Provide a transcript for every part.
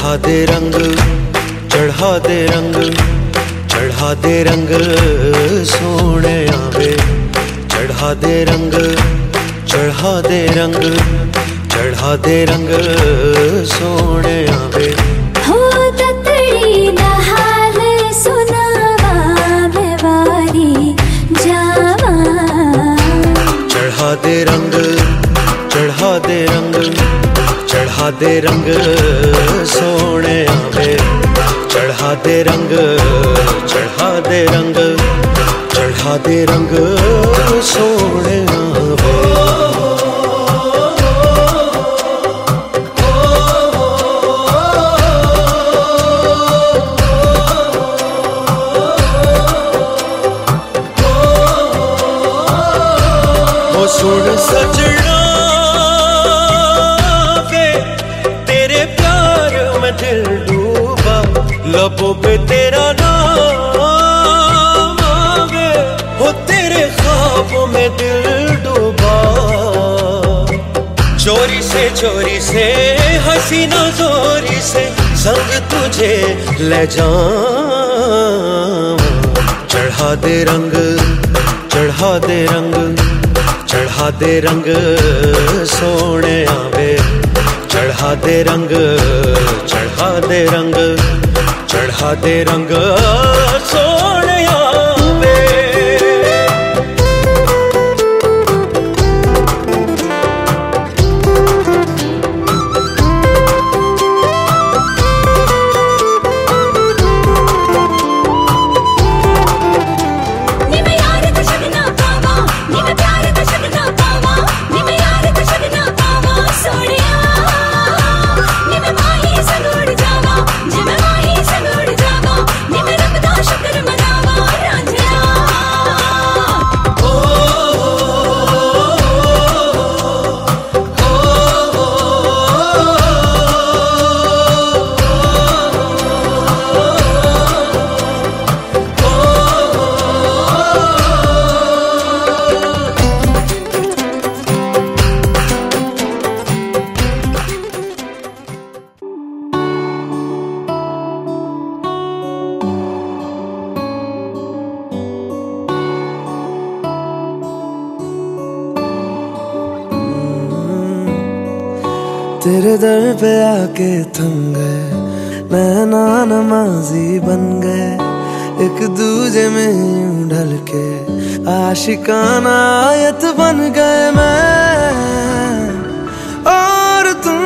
चढ़ा दे रंग, चढ़ा दे रंग, चढ़ा दे रंग सोने आवे। चढ़ा दे रंग, चढ़ा दे रंग, चढ़ा दे रंग सोने आवे। हो ततड़ी दा हाल सुनावा बेवारी जावा। चढ़ा दे रंग, चढ़ा दे रंग, चढ़ा दे रंग सोने आवे। चढ़ा दे रंग, चढ़ा दे रंग, चढ़ा दे रंग सोने आवे। वो सुन सजना वे तेरे प्यार में दिल डूबा। लबों पे तेरा नाम आवे, वो तेरे ख्वाबों में दिल डूबा। चोरी से हसीना जोरी से संग तुझे ले जाऊं। चढ़ा दे रंग, चढ़ा दे रंग, चढ़ा दे रंग सोने आवे। चढ़ा दे रंग, चढ़ा दे रंग, चढ़ा दे रंग सोने आवे। तेरे दर पे आके थम गए, नैना नमाजी बन गए। एक दूजे में यूं ढल के आशिकाना आयत बन गए मैं और तुम।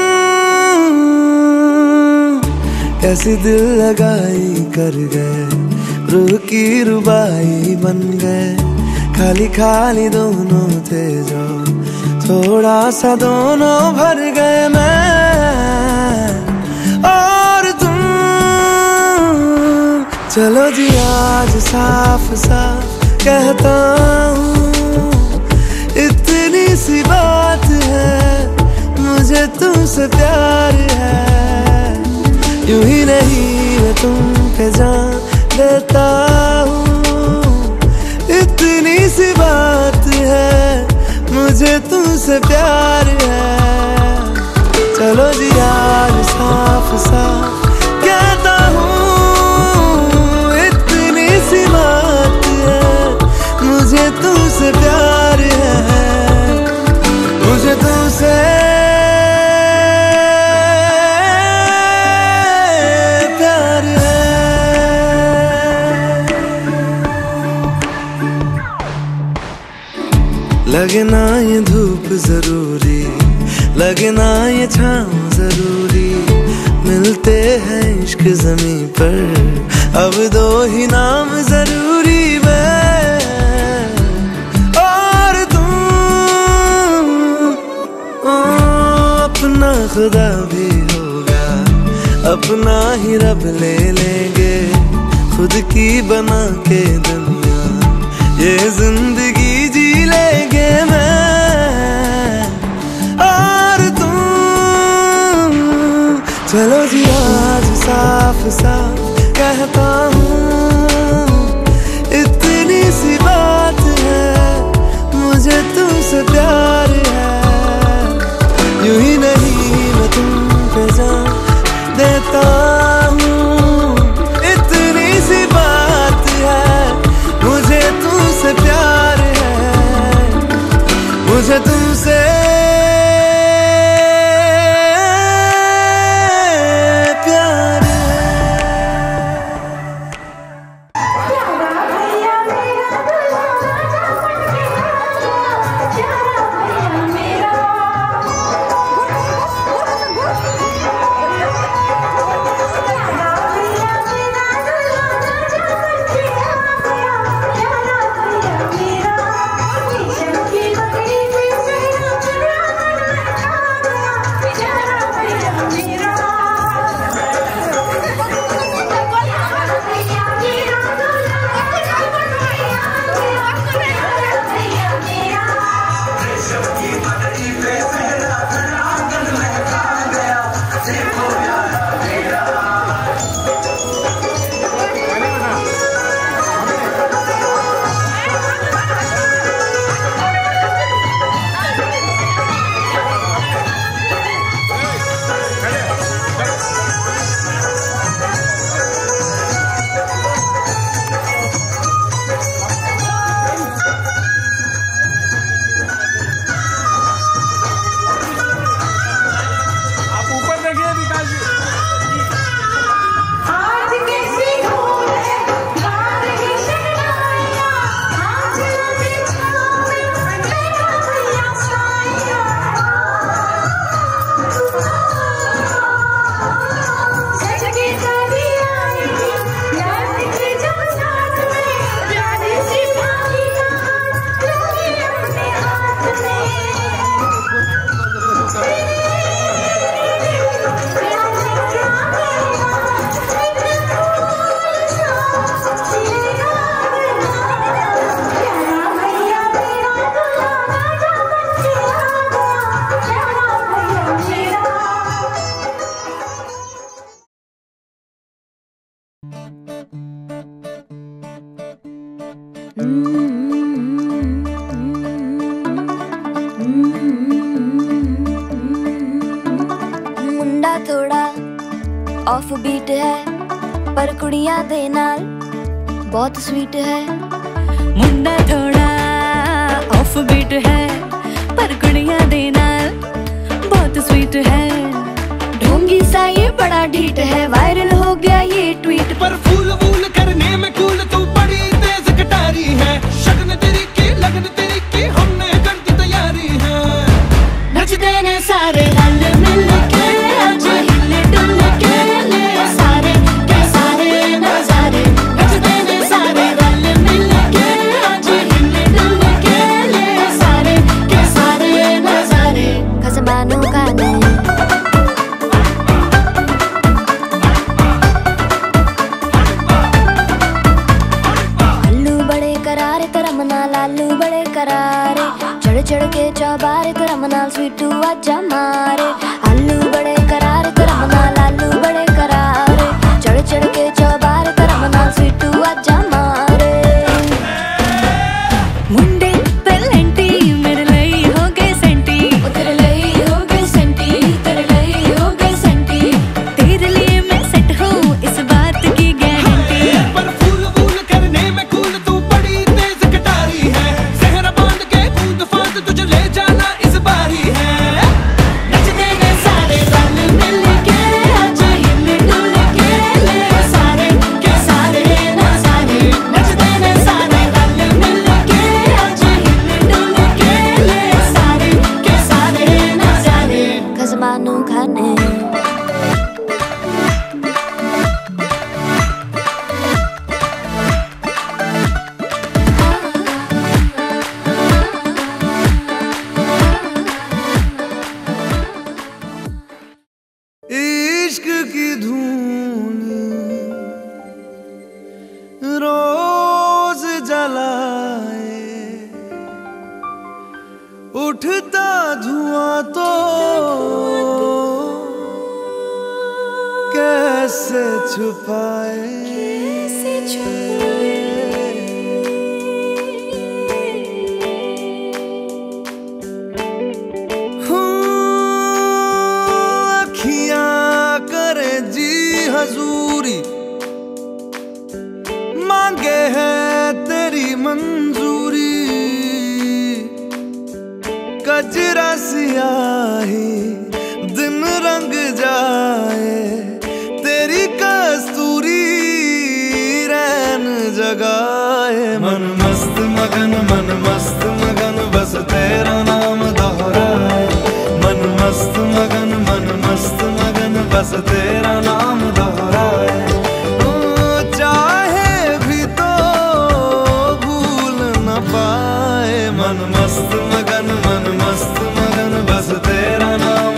कैसी दिल लगाई कर गए, रूह की रुबाई बन गए। खाली खाली दोनों थे जो थोड़ा सा दोनों भर गए मैं और तुम। चलो जी आज साफ साफ कहता हूँ, इतनी सी बात है, मुझे तुमसे प्यार है। यूं ही नहीं मैं तुम पे जान देता हूँ, इतनी सी बात है, मुझे तुमसे प्यार है। चलो जी यार साफ साफ कहता हूँ, इतनी सी बात है, मुझे तुमसे प्यार है, मुझे तुमसे प्यार है। लगे ना ये धूप जरूरी, लगे ना ये छाँव जरूरी, मिलते हैं इश्क ज़मीं पर अब दो ही नाम जरूरी, मैं और तुम। अपना खुदा भी होगा, अपना ही रब ले लेंगे, खुद की बना के दुनिया ये जिंदगी जी लेंगे मैं और तुम। चलो जी आज साफ साफ कहता हूँ, इतनी सी बात है, मुझे तुमसे प्यार है। यूं ही नहीं मैं तुम पे जान दे ऑफ बीट है पर कुड़ियां दे नाल बहुत स्वीट है। मुंडा थोड़ा ऑफ बीट है पर कुड़ियां दे नाल बहुत स्वीट है। ढोंगी सा ये बड़ा ढीठ है, वायरल हो गया ये ट्वीट। पर फूल वूल करने में कूल तू बड़ी तेज कटारी है। शगन तेरी की लगन तेरी की हमने कर दी तैयारी है। नचते ने सारे रल मिल के आज हिले डुल के ले सारे के सारे नजारे। नचते ने सारे रल मिल के आज हिले डुल के ले सारे के सारे नजारे। खसमानों का नहीं लालू बड़े करारे, चढ़ चढ़ के चौबारे तेरा मनाल स्वीटू आजा मारे। आलू बड़े करारे तेरा मनाल आलू बड़े करारे, चढ़ चढ़ के चौबारे तेरा मनाल स्वीटू आजा मारे। मुंडे तलंटी मेरे लिए हो गए सेंटी, तेरे लिए हो गए सेंटी, तेरे लिए हो गए सेंटी। तेरे लिए मैं सेट हूँ इस बात की गारंटी। पर फूल वूल करने में कूल तू बड़ी तेज कटारी है। सहरा बांध के कूद फांद तुझे ले जाना इस बारी है। नचते ने सारे रल मिल के आज हिले डुल के ले सारे के सारे नजारे। नचते ने सारे रल मिल के आज हिले डुल के ले सारे के सारे नजारे। खसमानू खाने इश्क की धून रोज जलाए, उठता धुआं तो कैसे छुपाए। हजूरी मांगे है तेरी मंजूरी। कजरा सियाही दिन रंग जाए, तेरी कस्तूरी रैन जगाए। मन मस्त मगन बस तेरा नाम दोहराए। मन मस्त मगन बस तेरा नाम दोहराए। चाहे भी तो भूल न पाए। मन मस्त मगन बस तेरा नाम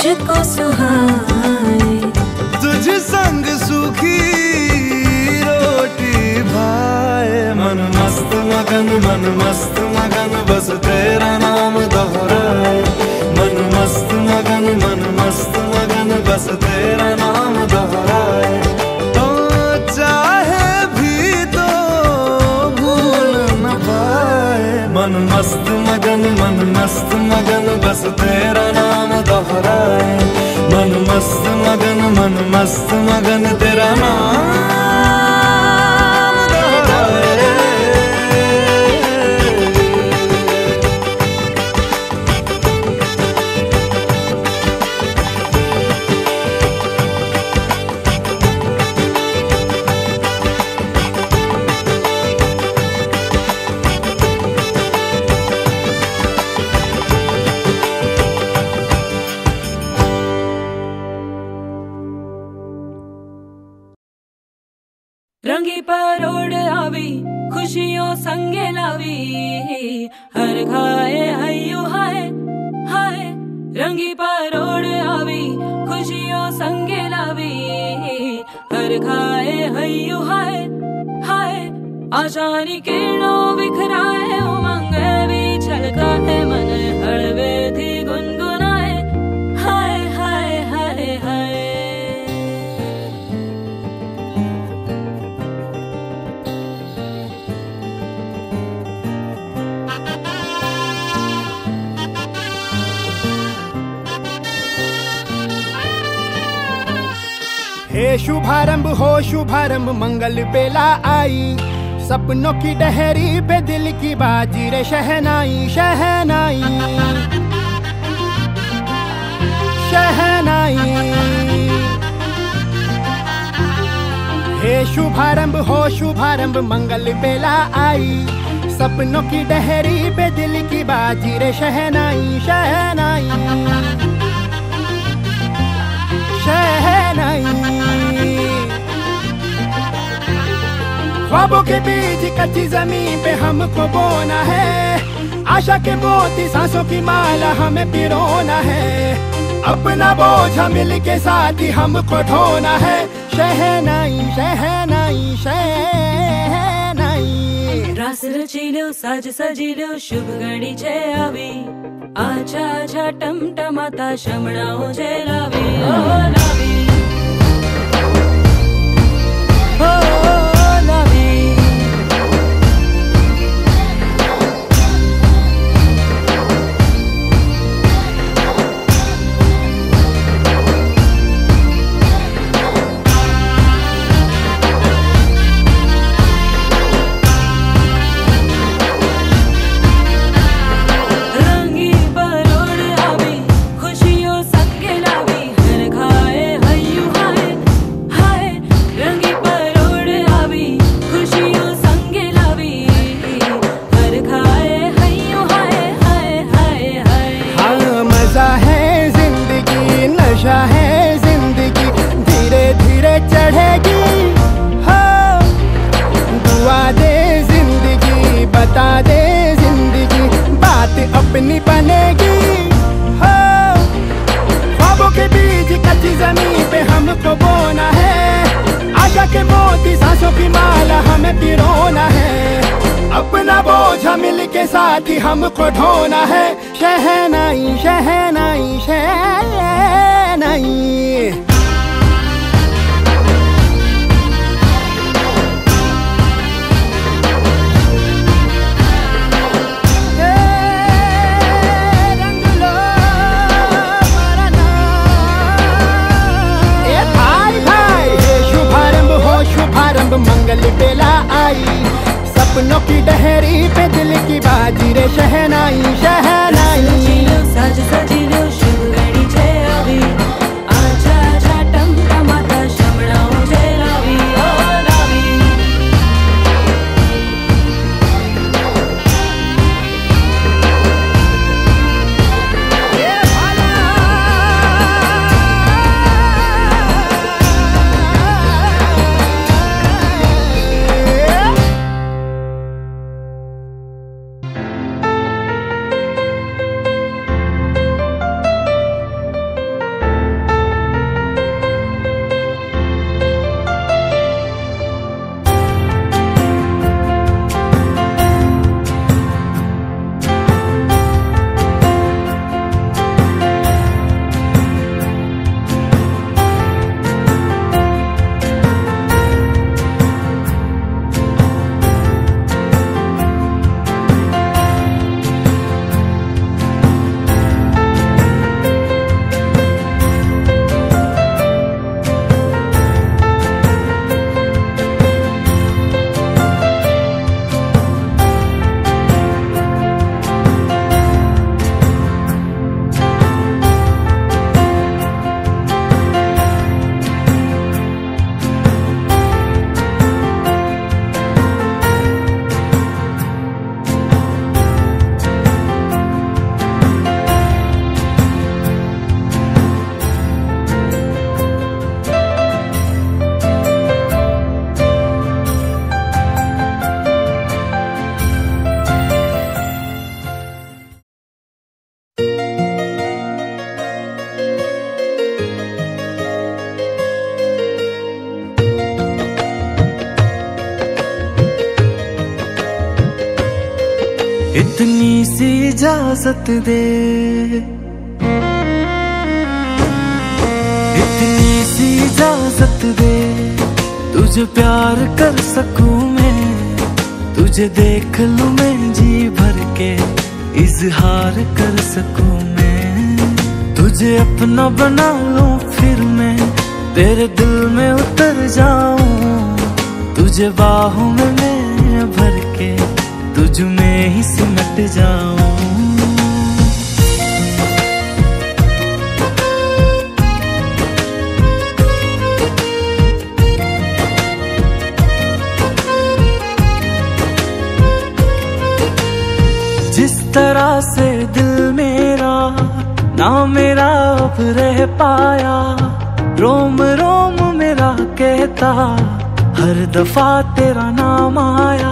मुझको सुहाए। तुझ संग सूखी रोटी भाए, मन मस्त मगन बस तेरा नाम दोहराए। मन मस्त मगन बस तेरा नाम दोहराए। तो चाहे भी तो भूल न पाए। मन मस्त मगन बस तेरा नाम दोहराए। मन मस्त मगन तेरा नाम दोहराए। रंगी परोड़ आवी खुशियों संगे लावी, हर खाए हयू हाय हाय। रंगी परोड़ आवी खुशियों संगे लावी, हर खाए हयू हाय हाय। आशानी किरणों बिखराए उमंग भी छलकाए, मन हड़वे थी गुनगुनाए हाय हाय हाय हाय। हे शुभारंभ हो शुभारंभ मंगल बेला आई, सपनों की डहरी पे दिल की बाजी रे शहनाई शहनाई शहनाई। हे शुभारंभ हो शुभारंभ मंगल बेला आई, सपनों की डहरी पे दिल की बाजी रे शहनाई शहनाई शहनाई। ख्वाबों के बीज कच्ची जमीन पे हमको बोना है, आशा के मोती सांसों की माला हमें पिरोना है। अपना बोझ मिल के साथ ही हमको ढोना है, शहनाई शहनाई शहनाई। रास रचिलो साज सजिलो शुभ घड़ी छे आवी, आछा आछा टमटमाता शमणाओ जे लावी ओ लावी ओ लावी। अपनी बनेगी हो। ख्वाबों के बीज कच्ची जमीन पे हमको बोना है, आशा के मोती सांसों की माला हमें पिरोना है। अपना बोझ मिल के साथ ही हमको ढोना है, शहनाई शहनाई शहनाई। मंगल बेला आई, सपनों की डहरी पे दिल की बाजी रे शहनाई शहनाई। साज सजिलो शुभ घड़ी छे आवी, आछा आछा टमटमाता शमणाओ जे लावी ओ लावी। इजाजत दे, इतनी सी इजाजत दे, तुझे प्यार कर सकूं मैं, तुझे देख लूं मैं जी भर के, इजहार कर सकूं मैं, तुझे अपना बना लूं फिर मैं, तेरे दिल में उतर जाऊं, तुझे बाहों में मैं भर के, तुझ में ही सिमट जाऊं। जिस तरह से दिल मेरा ना मेरा अब रह पाया, रोम रोम मेरा कहता हर दफा तेरा नाम आया,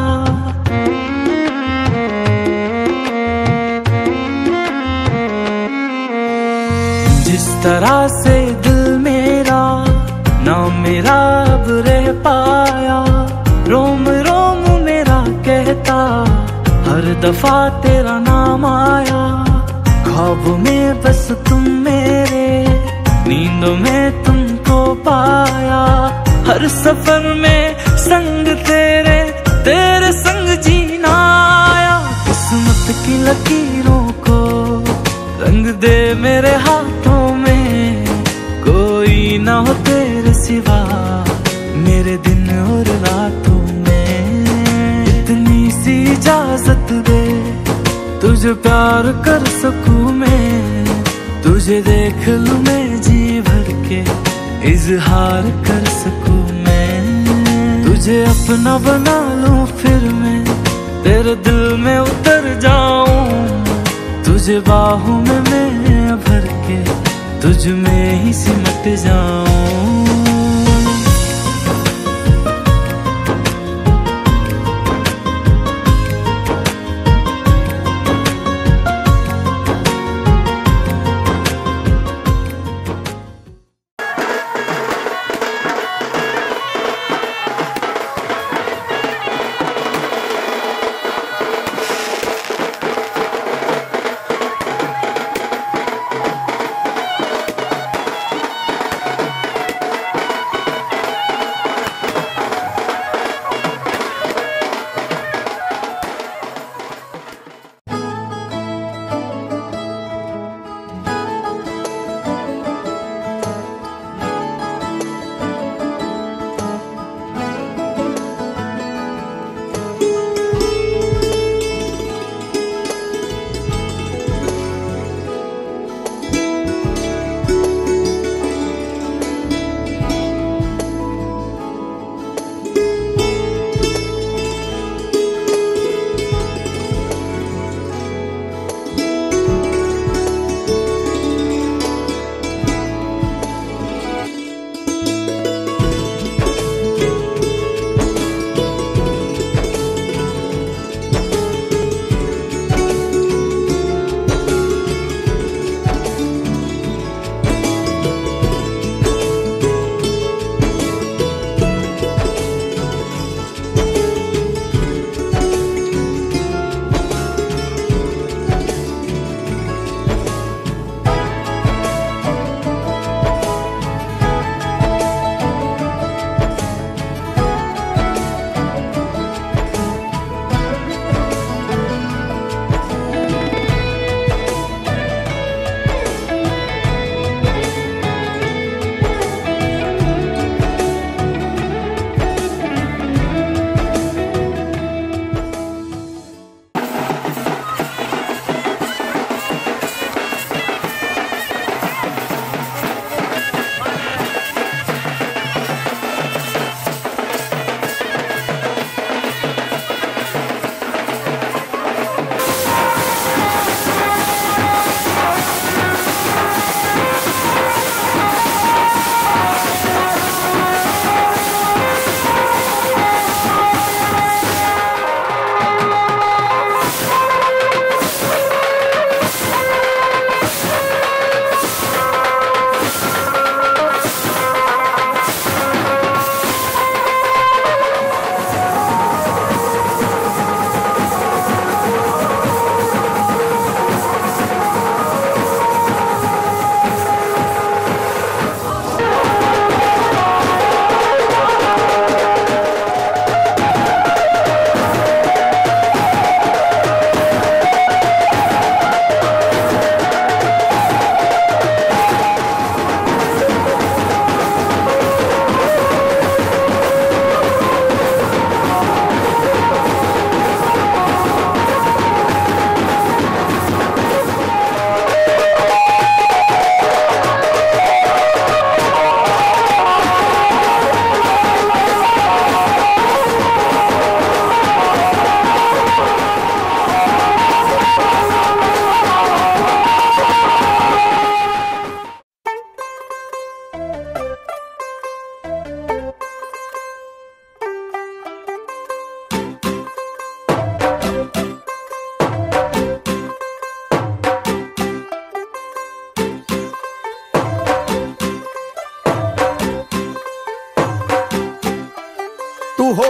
जिस तरह से दिल मेरा ना मेरा अब रह पाया, रोम रोम मेरा कहता हर दफा तेरा नाम आया, ख्वाब में बस तुम मेरे, नींदों में तुमको पाया, हर सफर में संग तेरे, तेरे संग जीना आया, किस्मत की लकीरों को रंग दे मेरे हाथों में, कोई ना हो तेरे सिवा मेरे दिन और रातों में, इतनी सी इजाजत दे, तुझे प्यार कर सकूं मैं, तुझे देख लूं मैं जी भर के, इजहार कर सकूं मैं, तुझे अपना बना लूं फिर मैं, तेरे दिल में उतर जाऊं, तुझे बाहों में मैं भर के, तुझ में ही सिमट जाऊं।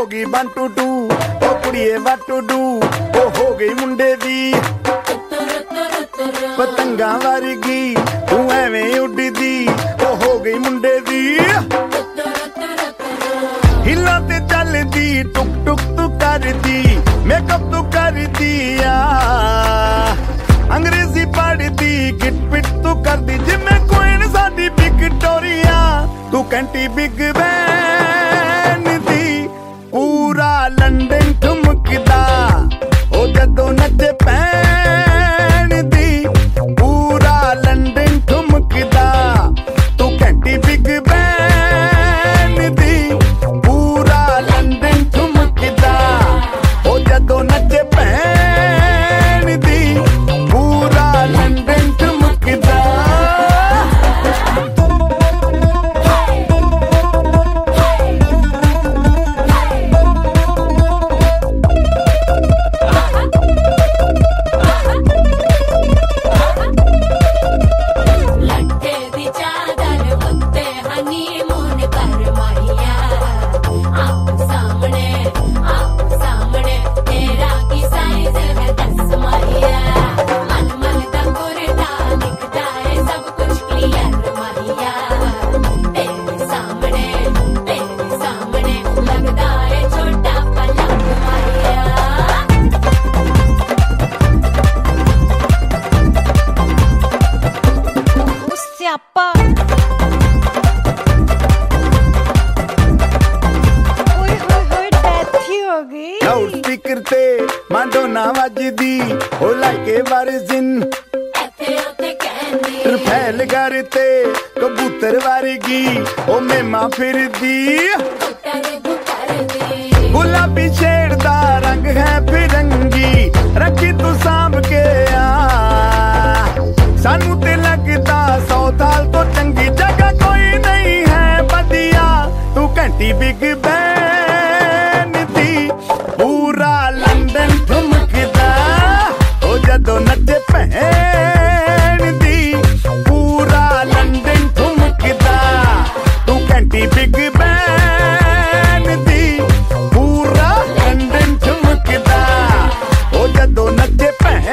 गई 1 2 2 ओ कुड़िए what to do ओ हो गई मुंडे दी पतंगा वर्गी तू एवें उड़दी ओ हो गई मुंडे दी हिला ते चलदी टुक टुक तू करदी मेकअप तू करदी अंग्रेजी पढ़दी गिट पिट तू करदी जिम्मे क्वीन साडी विक्टोरिया तू कैंटी बिग बैन दी पूरा लंदन ठुमकदा ओ जदों नचे पैन दी पूरा लंदन ठुमकदा तू कैंटी बिग बैन दी पूरा लंदन ठुमकदा ओ जदों नचे पैन दी पूरा लंदन ठुमकदा लाउडस्पीकर ते माडोना वजदी ओ लाइके वारिजिन फैल करते कबूतर वर्गी ओ मेमा फिरदी गुलाबी शेर दा रंग है फिरंगी रखी तू सांभ के सानू ते लगदा 100 साल तो चंगी जगह कोई नहीं है बदिया तू घंटी बिग बैन दी पूरा लंदन ठुमकदा ओ जदों नचे भैन दी पूरा लंदन ठुमकदा तू घंटी बिग बैन दी पूरा लंदन ठुमकदा ओ जदों नचे भैन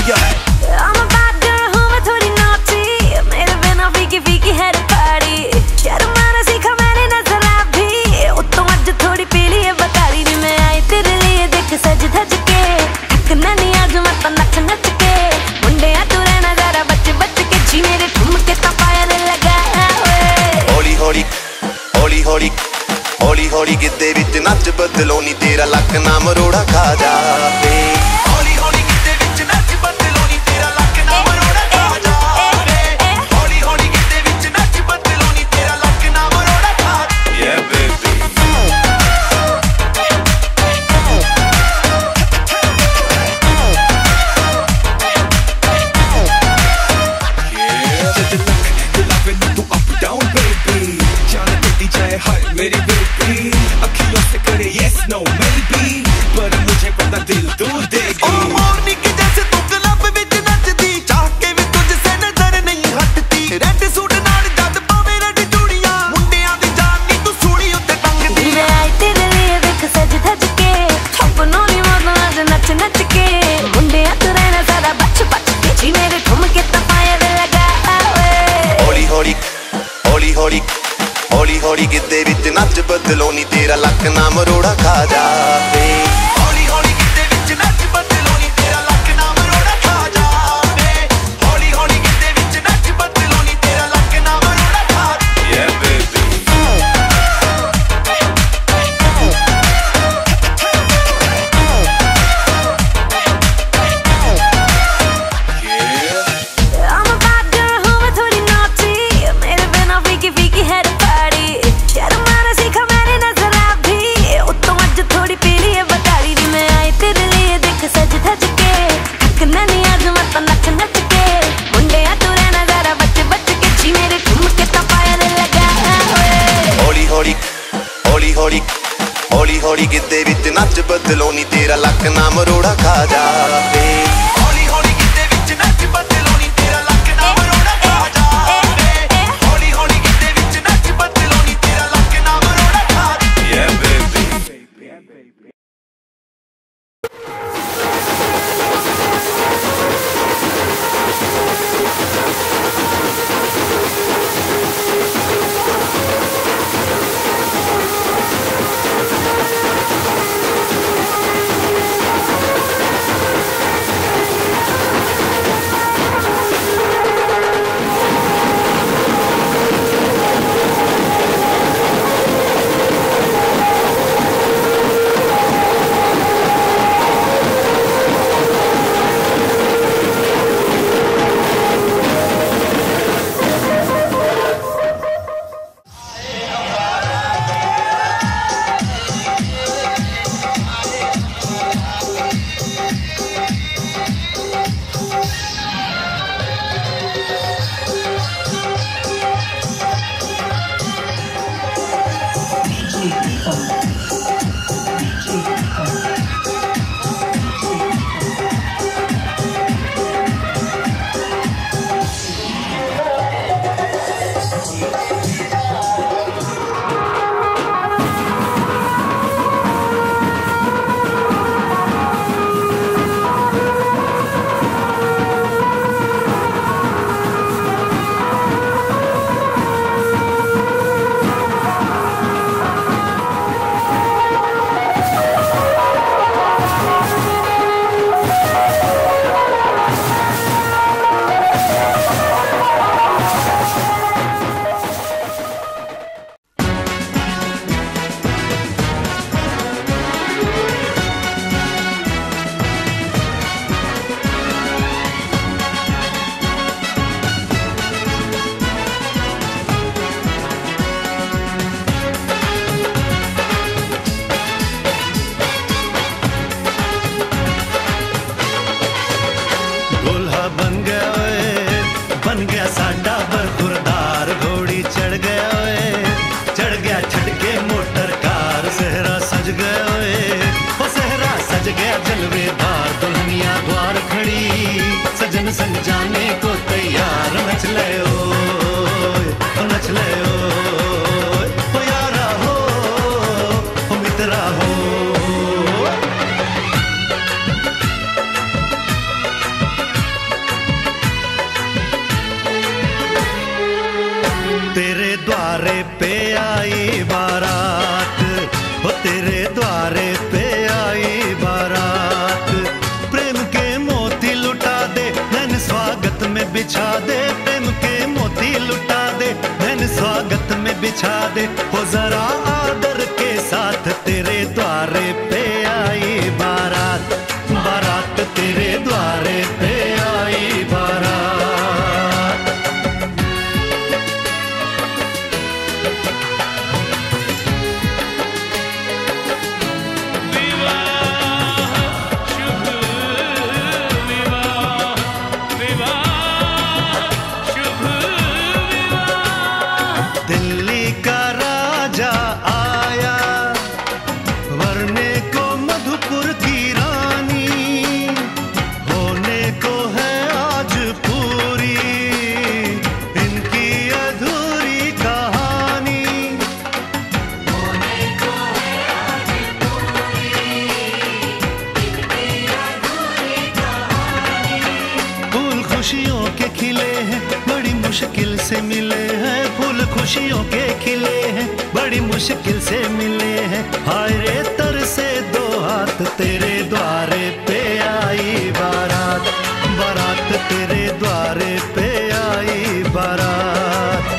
I'm a bad girl हूँ मैं थोड़ी naughty, मेरे बिना फीकी फीकी है पार्टी। शर्माना सीखा मैंने नजरा भी, वो तो आज थोड़ी पीली है बकारी नी। मैं आई तेरे लिए देख सज धज के, थकना नहीं आज मैं तो नच नच के। मुंडे आ तू रहना जरा बच बच के, जी मेरे ठुमके तो पायल लगा ओए। हौली हौली हौली हौली हौली हौली गिद्दे विच नच बदलो नी तेरा लक ना मरोड़ा खा जावे। हौली हौली गिद्दे विच नच बदलो नी तेरा लक ना मरोड़ा खा जावे। हौली हौली गिद्दे विच नच बदलो नी तेरा लक ना मरोड़ा खा जावे। Yeah baby मेरी बेबी अखियों से करे yes no maybe, पर मुझे पता दिल तू देगी। ओ मोरनी के जैसे तू क्लब विच नचदी, चाह के भी तुझसे नजर नहीं हटती। रेड सूट नाल जद पावे रेड चूड़ियां, मुंडियां दी जान नी तू सूली उत्ते टंगदी। मैं आई तेरे लिए देख सज धज के, अपनों नी मौत आज नच नच के। मुंडे आ तू रहना जरा बच बच के, जी मेरे ठुमके तो पायल लगा ओए। हौली हौली हौली हौली हौली हौली गिद्दे विच नच बदलो नी तेरा लक ना मरोड़ा खा जावे। हौली हौली गिद्दे विच नच बदलो नी तेरा लक ना मरोड़ा खा जावे। हौली हौली गिद्दे विच नच बदलो नी तेरा लक ना मरोड़ा खा जावे। Yeah baby I'm a bad girl हूँ मैं थोड़ी naughty, मेरे बिना फीकी फीकी है पार्टी। शर्माना सीखा मैंने नजरा भी, वो तो आज थोड़ी पीली है बकारी नी। मैं आई तेरे लिए देख सज धज के, थकना नहीं आज मैं तो नच नच के। मुंडे आ तू रहना जरा बच बच के, जी मेरे ठुमके तो पायल लगा ओए। हौली हौली हौली हौली हौली हौली गिद्दे विच नच बदलो नी तेरा लक ना मरोड़ा खा जावे। हौली हौली गिद्दे विच नच बदलो नी तेरा लक ना मरोड़ा खा जावे। हौली हौली गिद्दे विच नच बदलो नी तेरा लक ना मरोड़ा खा जावे। Yeah baby बिछा दे, प्रेम के मोती लुटा दे, धन स्वागत में बिछा दे। हो जरा आदर के साथ तेरे द्वारे पे आई बारात, बारात तेरे द्वारे पे आई बारात। दिल्ली का राजा आया, वरने को मधुपुर की रानी, होने को है आज पूरी इनकी अधूरी कहानी। होने को है आज पूरी इनकी अधूरी कहानी। फूल खुशियों के खिले हैं, बड़ी मुश्किल से मिले हैं, फूल खुशियों के खिले हैं, बड़ी मुश्किल से मिले हैं। हाय रे तरसे दो हाथ, तेरे द्वारे पे आई बारात, बारात तेरे द्वारे पे आई बारात।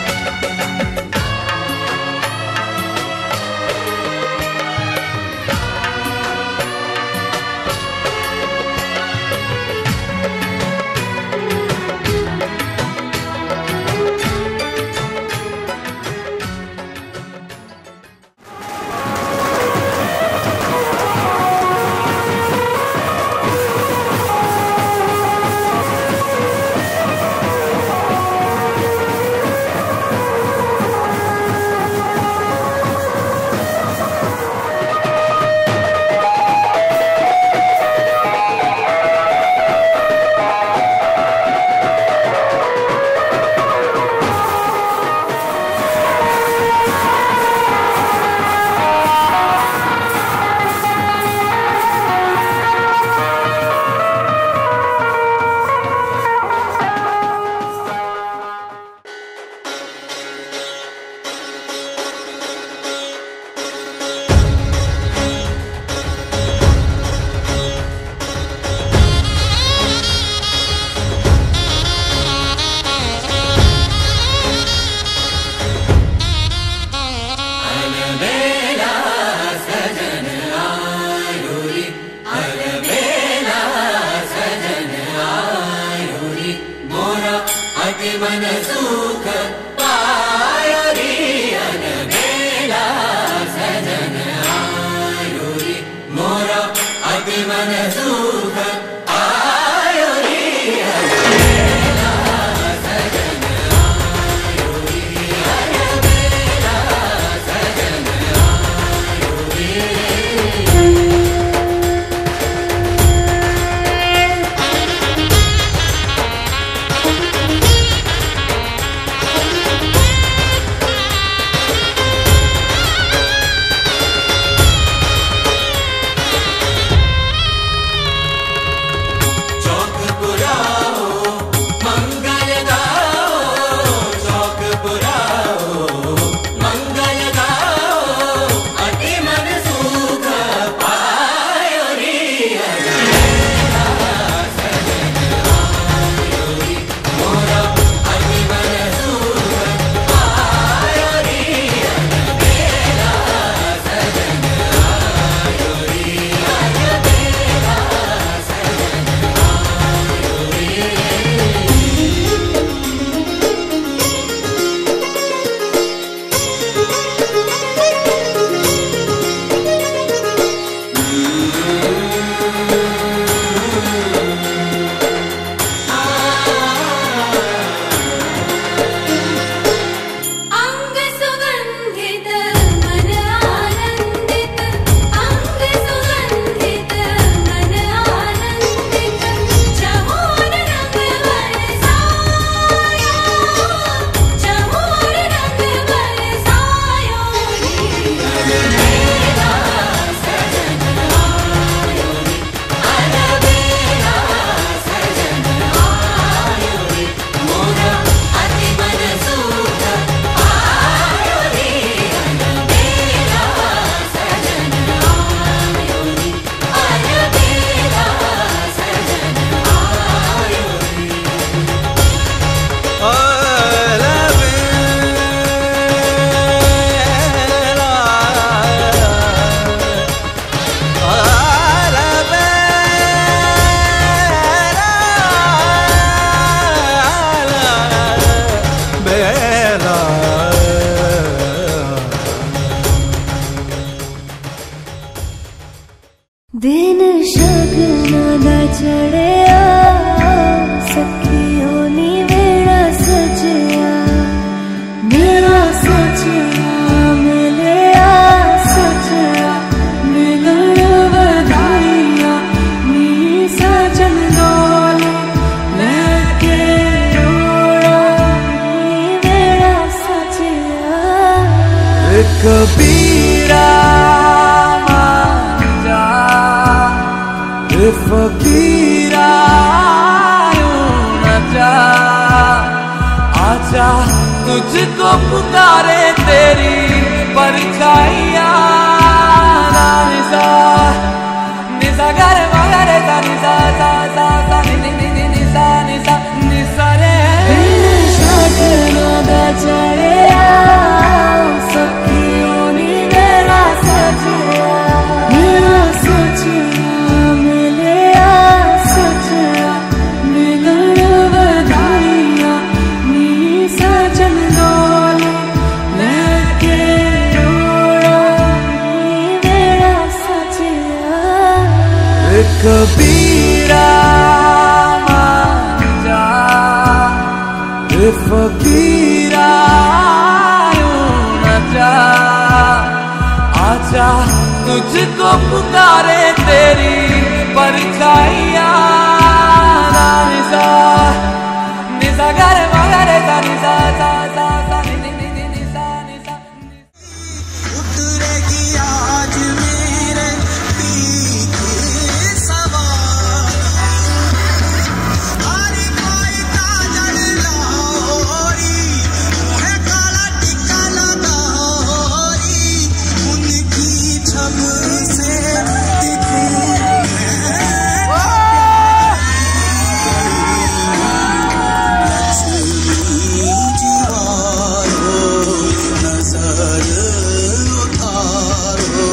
कबीरा मान जा, फकीरा न जा, आजा तुझको पुकारे तेरी परछाइयाँ। निसा निसा गर मगर सा निसा सा सा सा नि नि नि नि निसा निसा निसा रे शगनो गजरिया सखियों ने मेरा सजया, मेरा सजया मिले सजया मिलन बधाइया नी सजन डोले लेके उड़ा मेरा सजया। कबीरा मान जा, फकीरा न जा, आजा तुझको पुकारे तेरी परछाइयाँ। निसा निसा गर मगर सा निसा सा सा सा नि नि नि निसा निसा। उतरेगी आज मेरे पीछे सवार, हरी कोई काजल लाओरी, मुहे काला टीका लगाओरी, उनकी छब से दिखूं लक्ष्मी जीवारो नजर उतारो।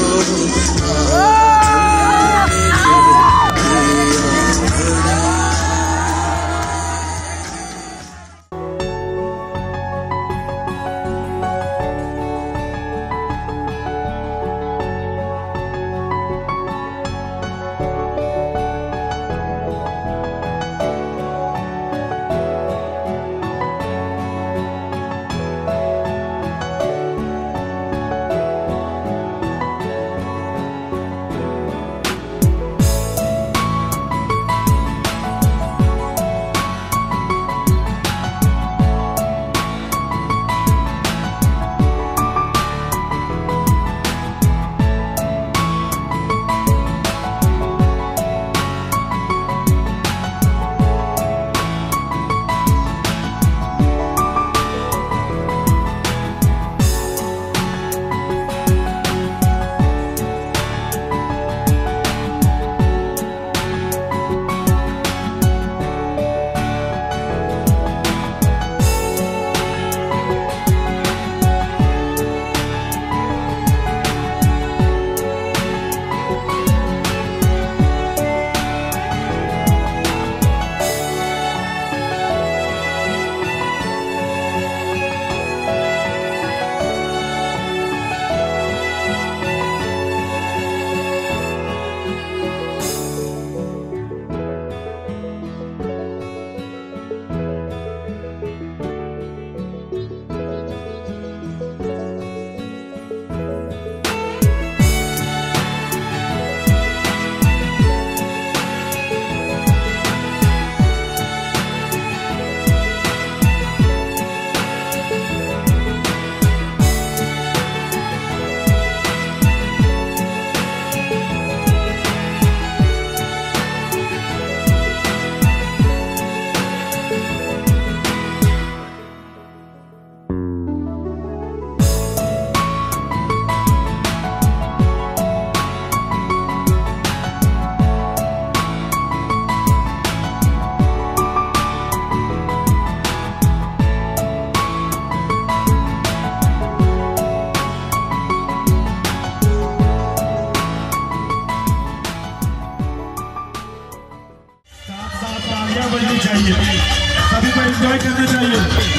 सभी को एंजॉय करना चाहिए।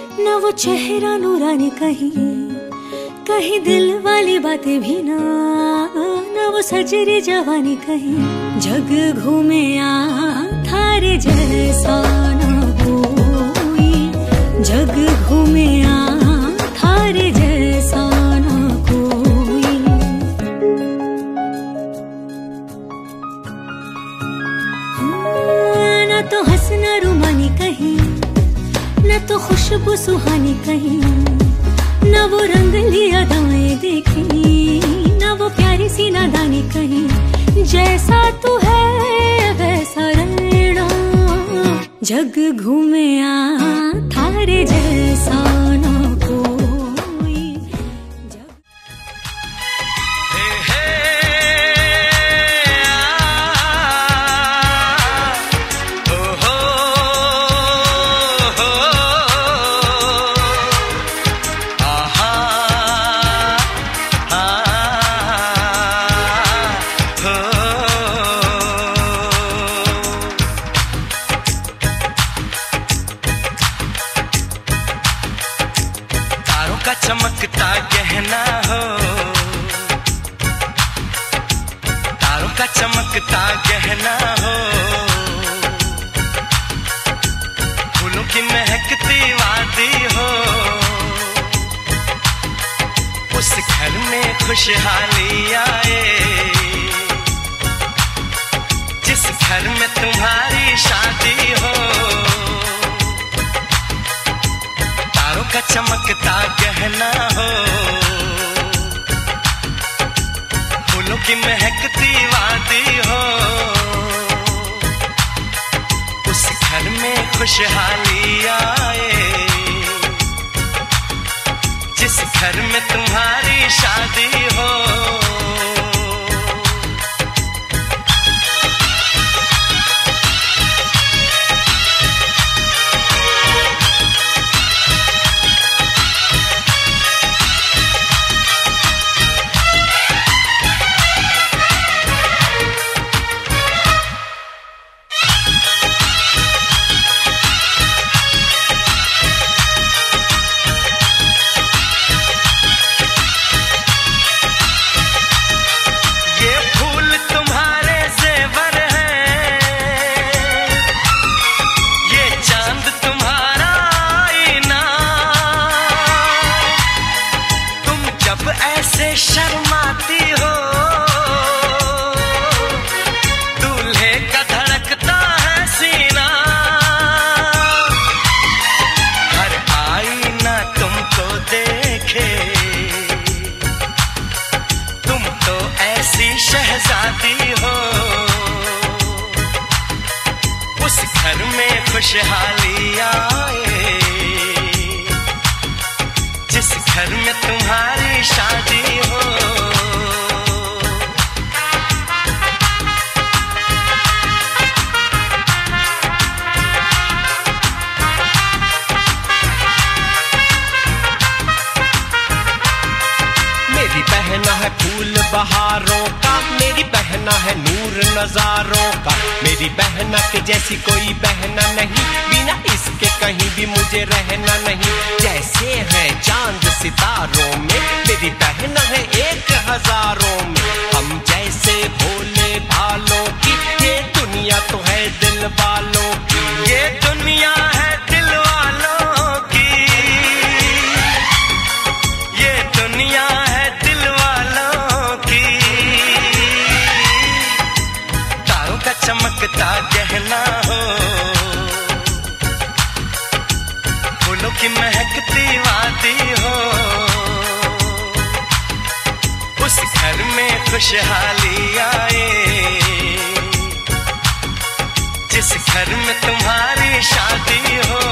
ना वो चेहरा नूरानी कहीं, कहीं दिल वाली बातें भी ना वो सजरी जवानी कहीं। जग घूमे थारे जैसा ना कोई, जग घूमे थारे जैसा ना कोई। ना तो हंसना रुमानी कहीं, ना तो खुशबू सुहानी कहीं, ना वो रंगली अदाएं देखी, ना वो प्यारी सी नादानी कहीं। जैसा तू है वैसा रहना, जग घूमे थारे जैसा ना कोई। चमकता गहना हो, तारों का चमकता गहना हो, फूलों की महकती वादी हो। उस घर में खुशहाली आए जिस घर में तुम्हारी शादी हो। तारों का चमकता गहना हो, फूलों की महकती वादी हो। उस घर में खुशहाली आए जिस घर में तुम्हारी शादी हो। शर्माती हो दूल्हे का धड़कता है सीना, हर आईना तुमको देखे। तुम तो ऐसी शहजादी हो, उस घर में खुशहाली आए जिस घर में तुम्हारी शादी हो। मेरी बहना है फूल बहारों का, मेरी बहना है नूर नजारों का। मेरी बहना के जैसी कोई बहना नहीं, बिना इसके कहीं भी मुझे रहना नहीं। जैसे है चांद सितारों में, मेरी बहना है 1000 में। हम जैसे भोले भालों की, ये दुनिया तो है दिल वालों की। ये दुनिया है दिल वालों की, ये दुनिया है दिल वालों की। तारों का चमकता गहना हो, फूलों की महकती वादी हो। उस घर में खुशहाली आए जिस घर में तुम्हारी शादी हो।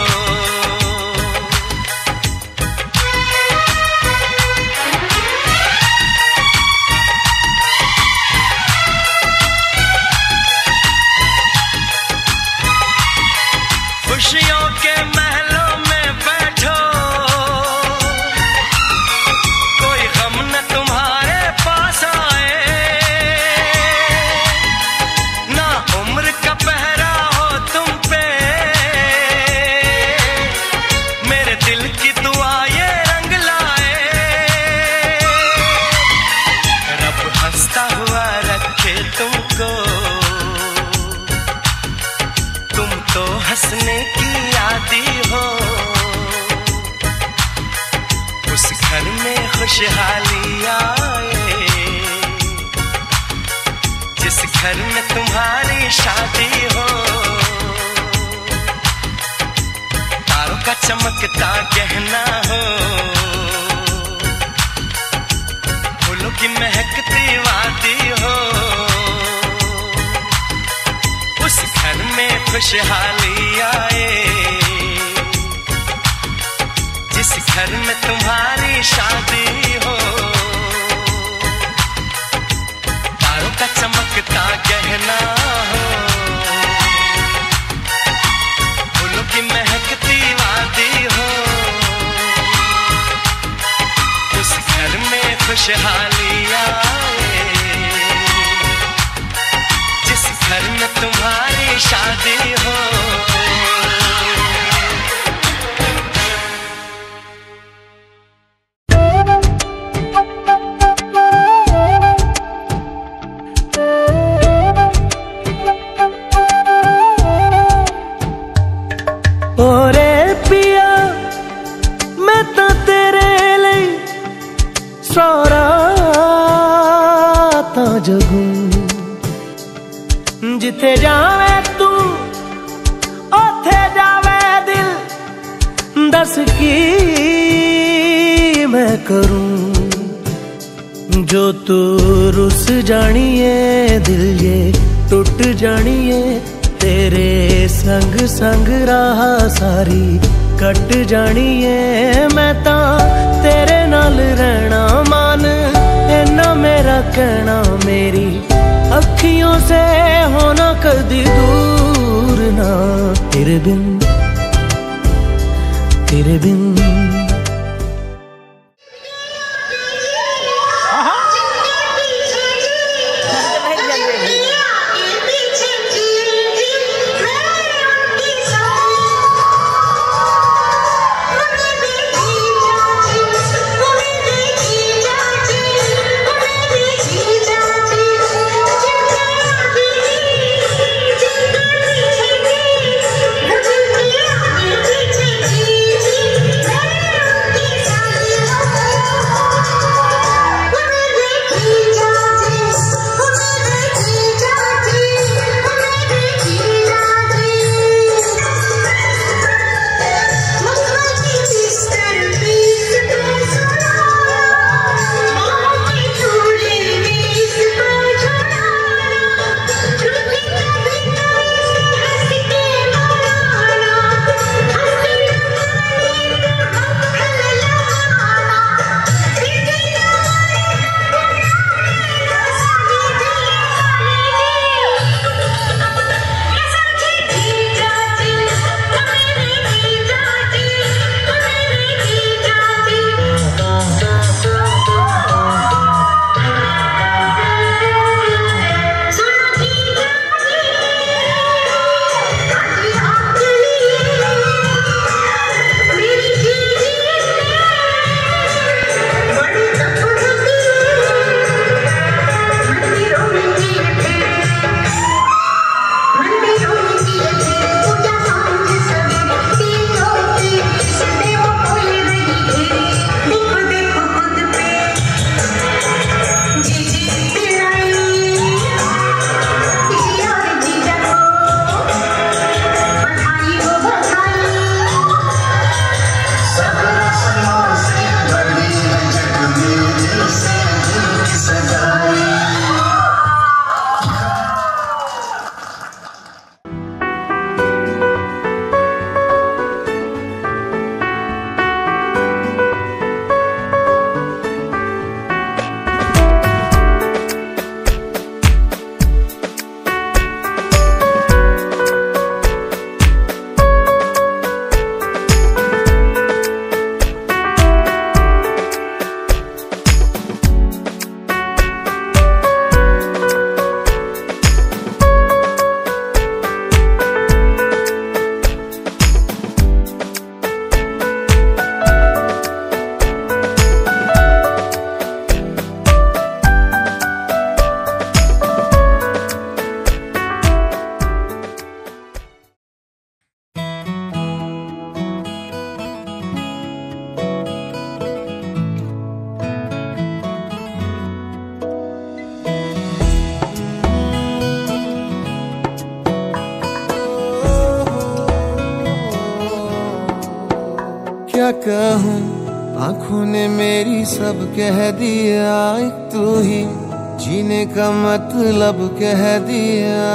खुशियों के महलों में बैठो, कोई गम न तुम्हारे पास आए। ना उम्र का पहरा हो तुम पे, खुशहाली आए, जिस घर में तुम्हारी शादी हो, तारों का चमकता गहना हो, फूलों की महकती वादी हो, उस घर में खुशहाली आए, जिस घर में तुम्हारी शादी हो, तारों का चमकता गहना हो, फूलों की महकती वादी हो, उस घर में खुशहाली आए, जिस घर में तुम्हारी शादी हो। जिथे जावे तू ओथे जावे दिल, दस की मैं करूं जो तू रुस जानिए, दिल ये टूट जानिए, तेरे संग संग राह सारी कट जानिए, मैं ता तेरे नाल रहना मान, इन्ना मेरा कहना, मेरी अखियों से होना कदी दूर ना, तेरे बिन तेरे बिन। कहूँ, आंखों ने मेरी सब कह दिया, एक तू ही जीने का मतलब कह दिया।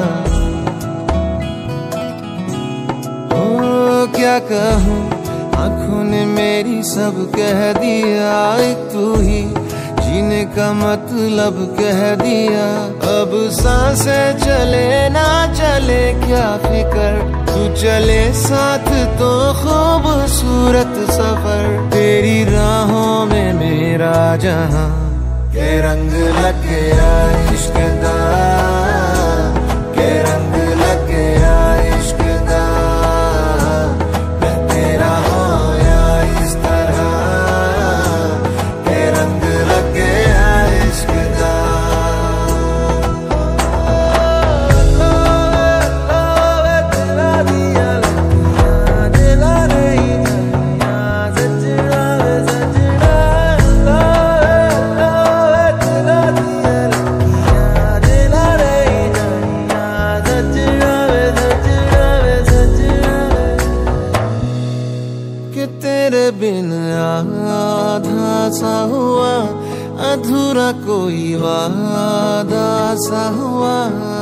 ओ क्या कहूँ, आंखों ने मेरी सब कह दिया, एक तू ही जीने का मतलब कह दिया। अब सांसें चले ना चले क्या फिकर, तू चले साथ तो खूबसूरत सफर। तेरी राहों में मेरा जहां के रंग लग गया इश्क दा, के रंग लग गया इश्क दा। मैं तेरा होया इस तरह, के रंग लग गया इश्क दा। बिन आधा सा हुआ, अधूरा कोई वादा सा हुआ।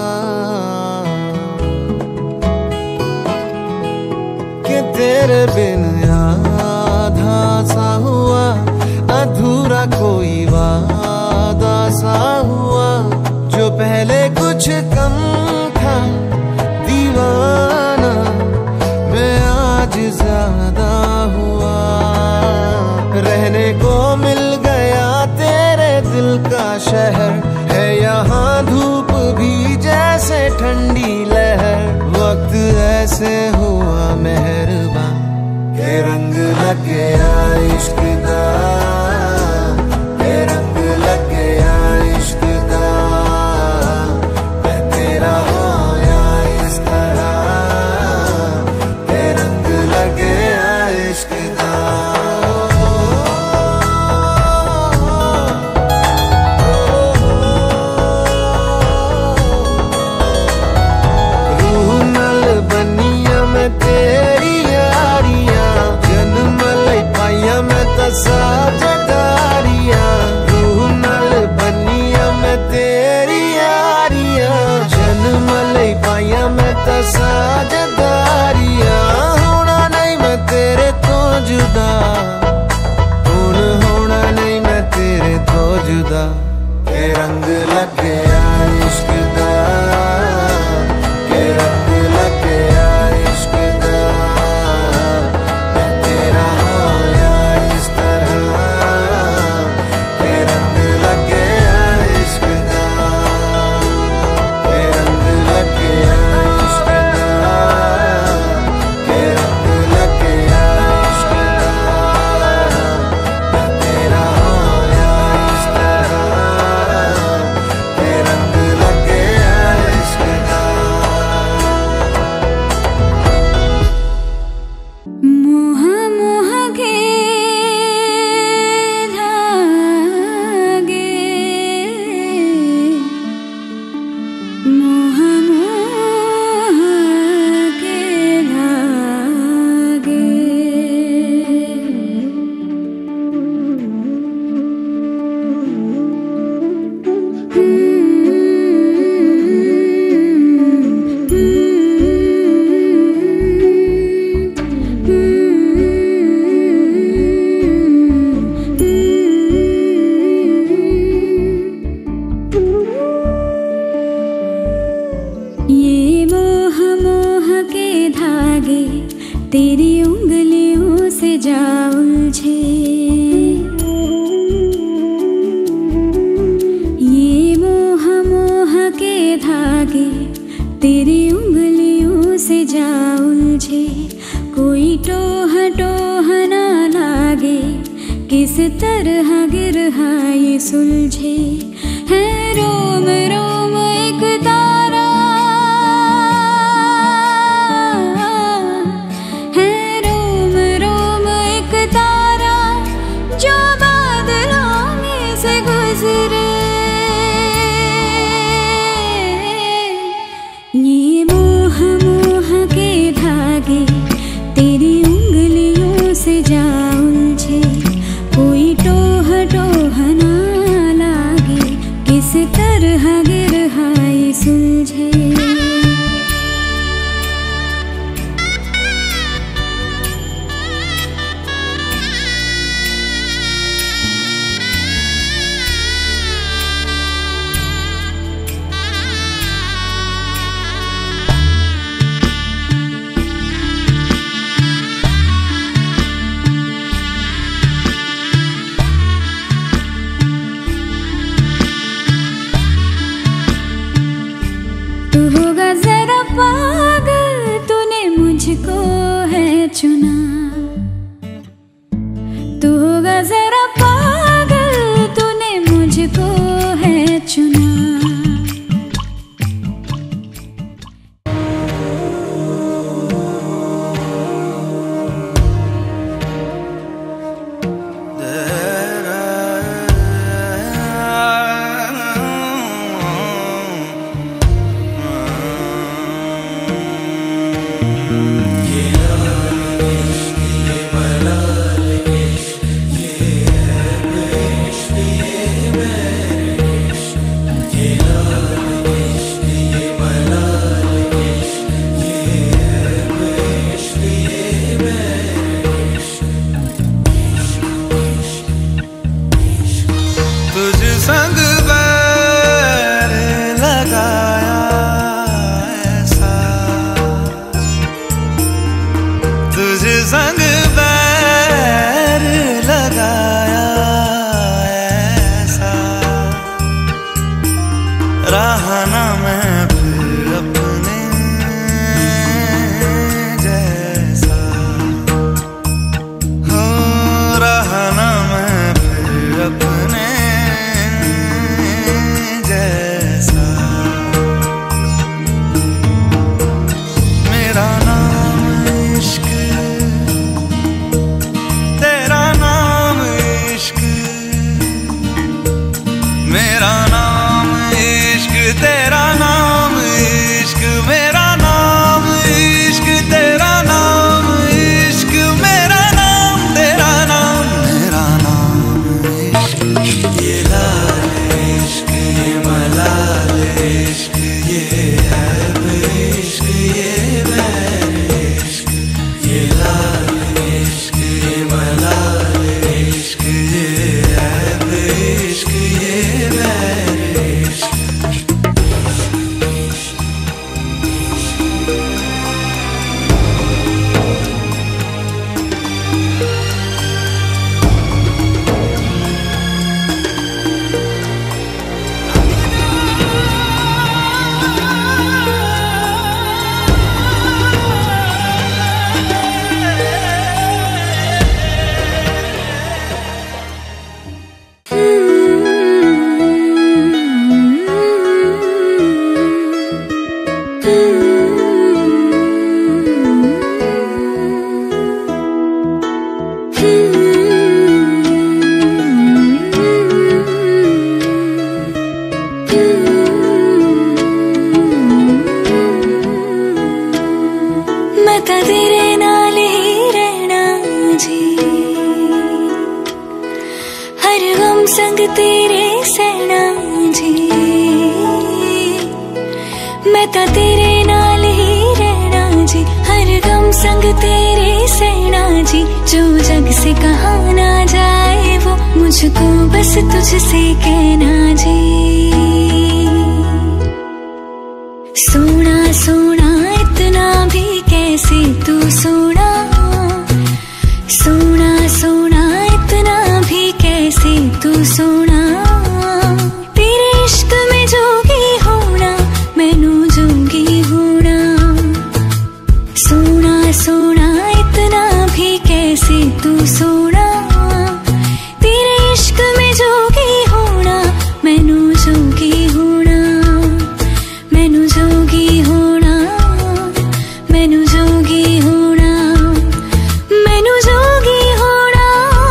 कि तेरे बिन आधा सा हुआ, अधूरा कोई वादा सा हुआ। जो पहले कुछ कम था दीवाना, मैं आज ज्यादा हुआ। रहने को मिल गया तेरे दिल का शहर, है यहाँ धूप भी जैसे ठंडी लहर। वक्त ऐसे हुआ मेहरबान, के रंग लग गया इश्क दा, के रंग लग गया इश्क दा। मैं तेरा होया इस तरह, के रंग लग गया इश्क दा। तेरी यारियां जन्म लई पाइया मैं तसा जदारिया। रूह नाल बनिया मैं तेरी यारियां जन्म लई पाइया मैं तसा जदारिया। होना नहीं मैं तेरे तो जुदा, हुण होना नहीं मैं तेरे तो जुदा। के रंग लग गया इश्क दा, के रंग लग गया इश्क दा। मैं तेरा होया इस तरह, के रंग लग गया इश्क दा, के रंग लग गया इश्क दा, के रंग लग गया इश्क दा। मैं तेरा होया इस तरह, के रंग लग गया इश्क दा। मोह मोह के धागे, मोह मोह के धागे। ये मोह मोह के धागे तेरी उंगलियों से जा उलझे। ये मोह मोह के धागे तेरी उंगलियों से जा उलझे। कोई टोह टोह ना लागे, किस तरह गिरहा ये सुलझे। है रोम रोम एक तारा, है रोम रोम एक तारा, जो बादलों में से गुजरे। ये मोह मोह के धागे तेरी उंगलियों से जा मैं तो तेरे नाल ही रहना जी, हर गम संग तेरे सहना जी। मैं तो तेरे नाल ही रहना जी, हर गम संग तेरे सहना जी। जो जग से कहा ना जाए वो मुझको बस तुझसे कहना जी। सोना सोना इतना भी कैसे तू सोना, सोना सोना इतना भी कैसे तू सोना। तेरे इश्क में जोगी होना मैनू जोगी होना। सोना सोना इतना भी कैसे तू सोना। तेरे इश्क में जोगी होना मैनू जोगी होना। मैनू जोगी होना, मैनू जोगी होना, मैनू जोगी होना।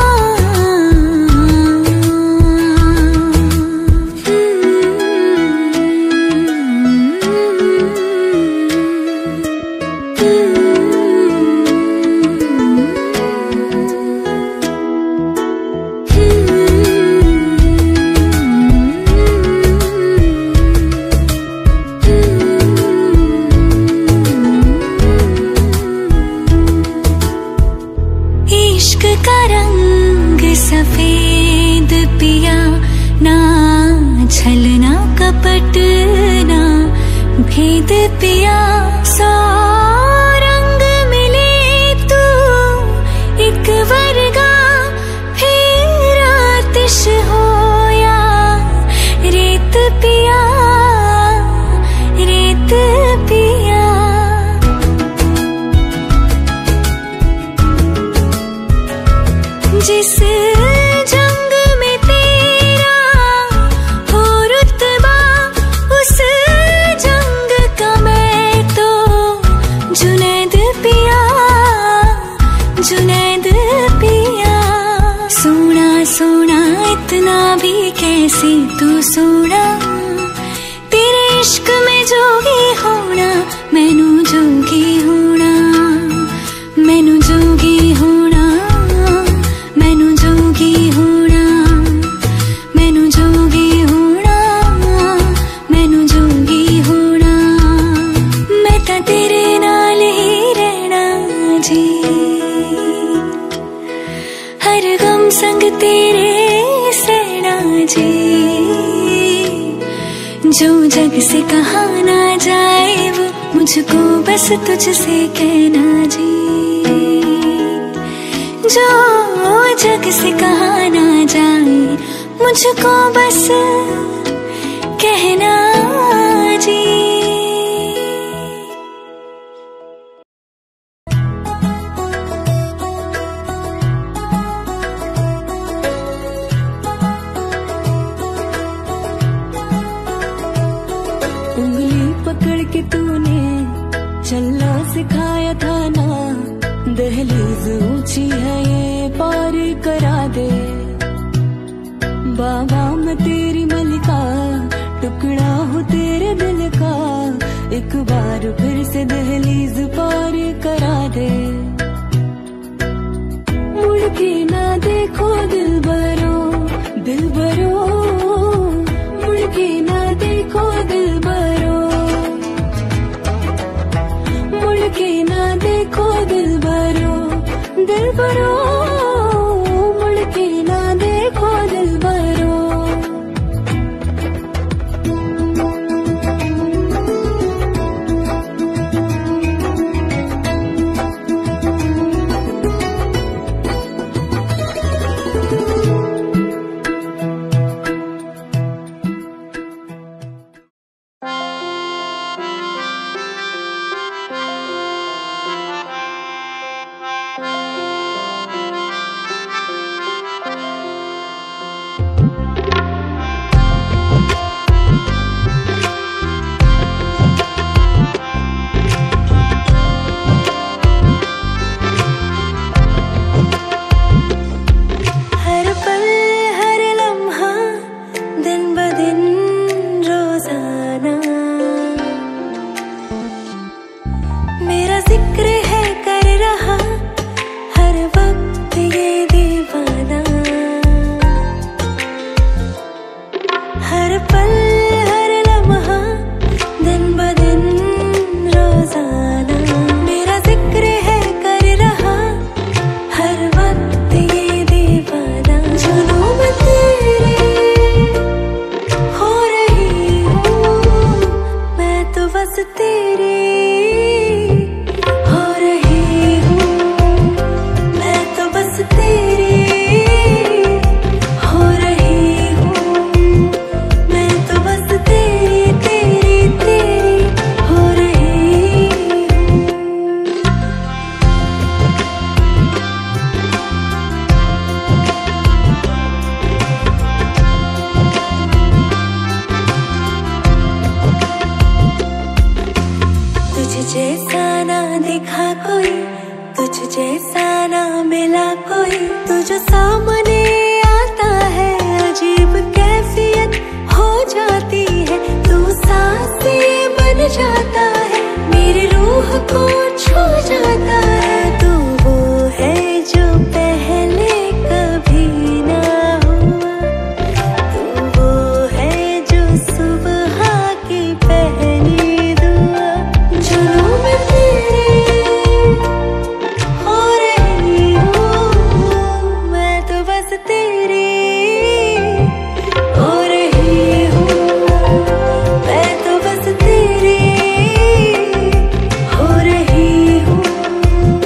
इश्क का रंग सफेद पिया, ना छलना कपट ना भेद पिया। सौ रंग मिले तू एक वर्गा, फिर आतिश हो या रेत पिया, रेत पिया। जिस जंग में तेरा हो रुतबा, उस जंग का मैं तो जुनैद पिया, जुनैद पिया। सोना सोना इतना भी कैसे तू सोना। तेरे इश्क में जोगी होना मैनू जोगी होना। मैनू जोगी होना, मैनू जोगी होना, मैनू जोगी होना, मैनू जोगी होना। मैं तो तेरे नाल ही रहना जी, हर गम संग तेरे सहना जी। जो जग से कहा ना जाए वो मुझको बस तुझसे कहना जी। जो जग से कहा ना जाए मुझको बस कहना जी। उंगली पकड़ के तूने चलना सिखाया था ना, दहलीज ऊंची है ये पार करा दे। बाबा मैं तेरी मलिका, टुकड़ा हूँ तेरे दिल का, एक बार फिर से दहलीज पार करा दे। मुड़ के ना देखो दिल भरो, दिल भरो, मुड़ के ना देखो दिल भरो, मुड़ के ना देखो दिल भरो, दिल भरो, मुड़ के ना देखो दिल भरो। कोई तुझे सामने आता है, अजीब कैफियत हो जाती है, तू सांसें बन जाता है, मेरी रूह को छू जाता है, तू वो है जो पहले कभी ना हुआ, तू वो है जो सुबह की पहली दुआ, जुनून में तेरे हो रही हूँ, मैं तो बस तेरी हो रही हूँ, मैं तो बस तेरी हो रही हूँ।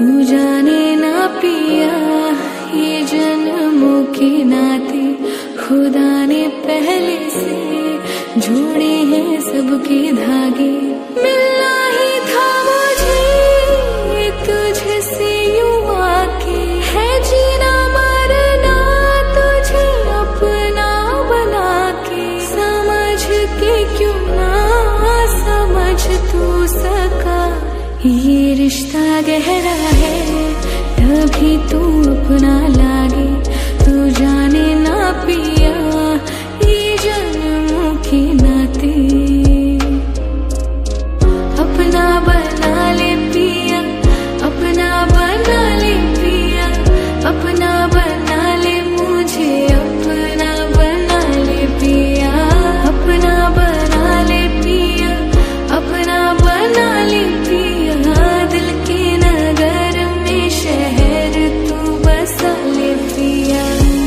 तू जाने ना पिया ये जन्मों के नाते खुदा ने पहले से जोड़े हैं सबके धागे। मिलना ही था मुझे तुझसे यूं आके, है जीना मरना तुझे अपना बना के। समझ के क्यों ना समझ तू सका, ये रिश्ता गहरा है तभी तू अपना लागे। तू जाने ना पिया ये जन्मों के नाते अपना बना ले पिया, अपना बना ले पिया, अपना बना ले मुझे, अपना बना ले पिया, अपना बना ले पिया, अपना बना ले पिया। दिल के नगर में शहर तू बसा ले पिया।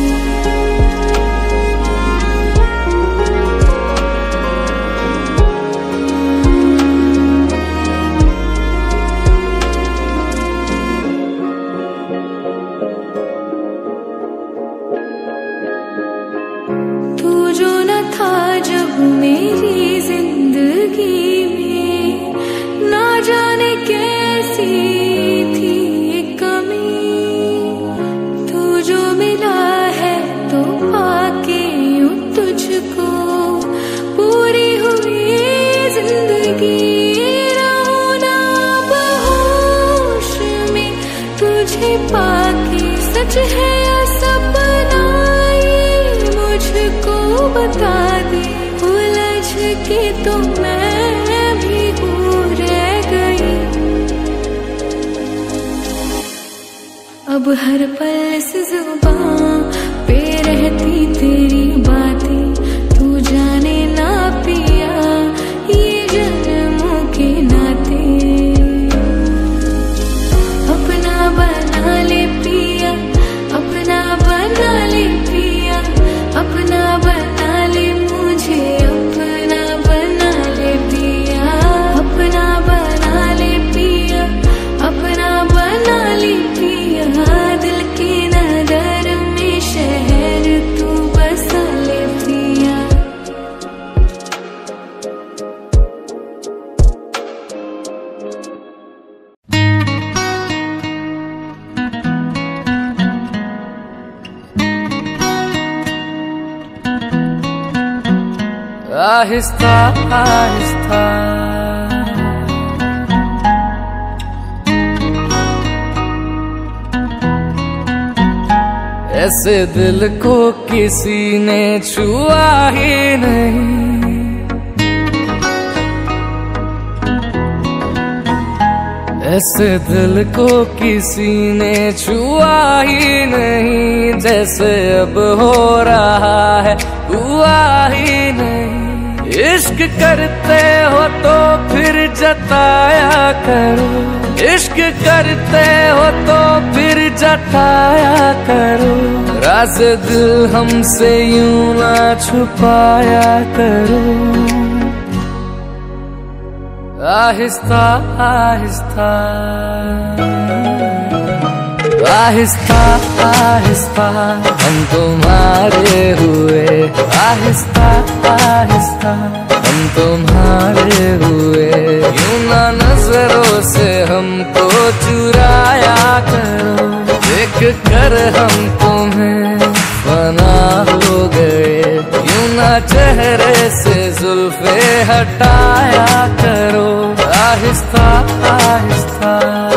तू जो न था जब मेरी जिंदगी में, ना जाने कैसी थी ये कमी। तू जो मिला है तो पाके यूं तुझको पूरी हुई जिंदगी। रहूं ना बेहोश में तुझे पाके, सच है या सपना मुझको बता दे। उलझ के तो मैं भी रह गई, अब हर पल इस जुबान पे रहती तेरी बातें। तू जाने ना पिया ये जन्मों के नाते अपना बना ले पिया, अपना बना ले पिया, अपना बना ले मुझे, अपना बना ले पिया, अपना बना ले पिया, अपना बना ले पिया। दिल के नगर में शहर तू बसा ले पिया। आहिस्ता आहिस्ता ऐसे दिल को किसी ने छुआ ही नहीं। ऐसे दिल को किसी ने छुआ ही नहीं, जैसे अब हो रहा है हुआ ही नहीं। इश्क करते हो तो फिर जताया करो, इश्क करते हो तो फिर जताया करो। राज दिल हमसे यूं ना छुपाया करो। आहिस्ता आहिस्ता आहिस्ता आहिस्ता हम तुम्हारे हुए, आहिस्ता आहिस्ता हम तुम्हारे हुए। यूं ना नजरों से हमको चुराया करो, देख कर हम तुम्हें फना हो गए। यूं ना चेहरे से जुल्फे हटाया करो। आहिस्ता आहिस्ता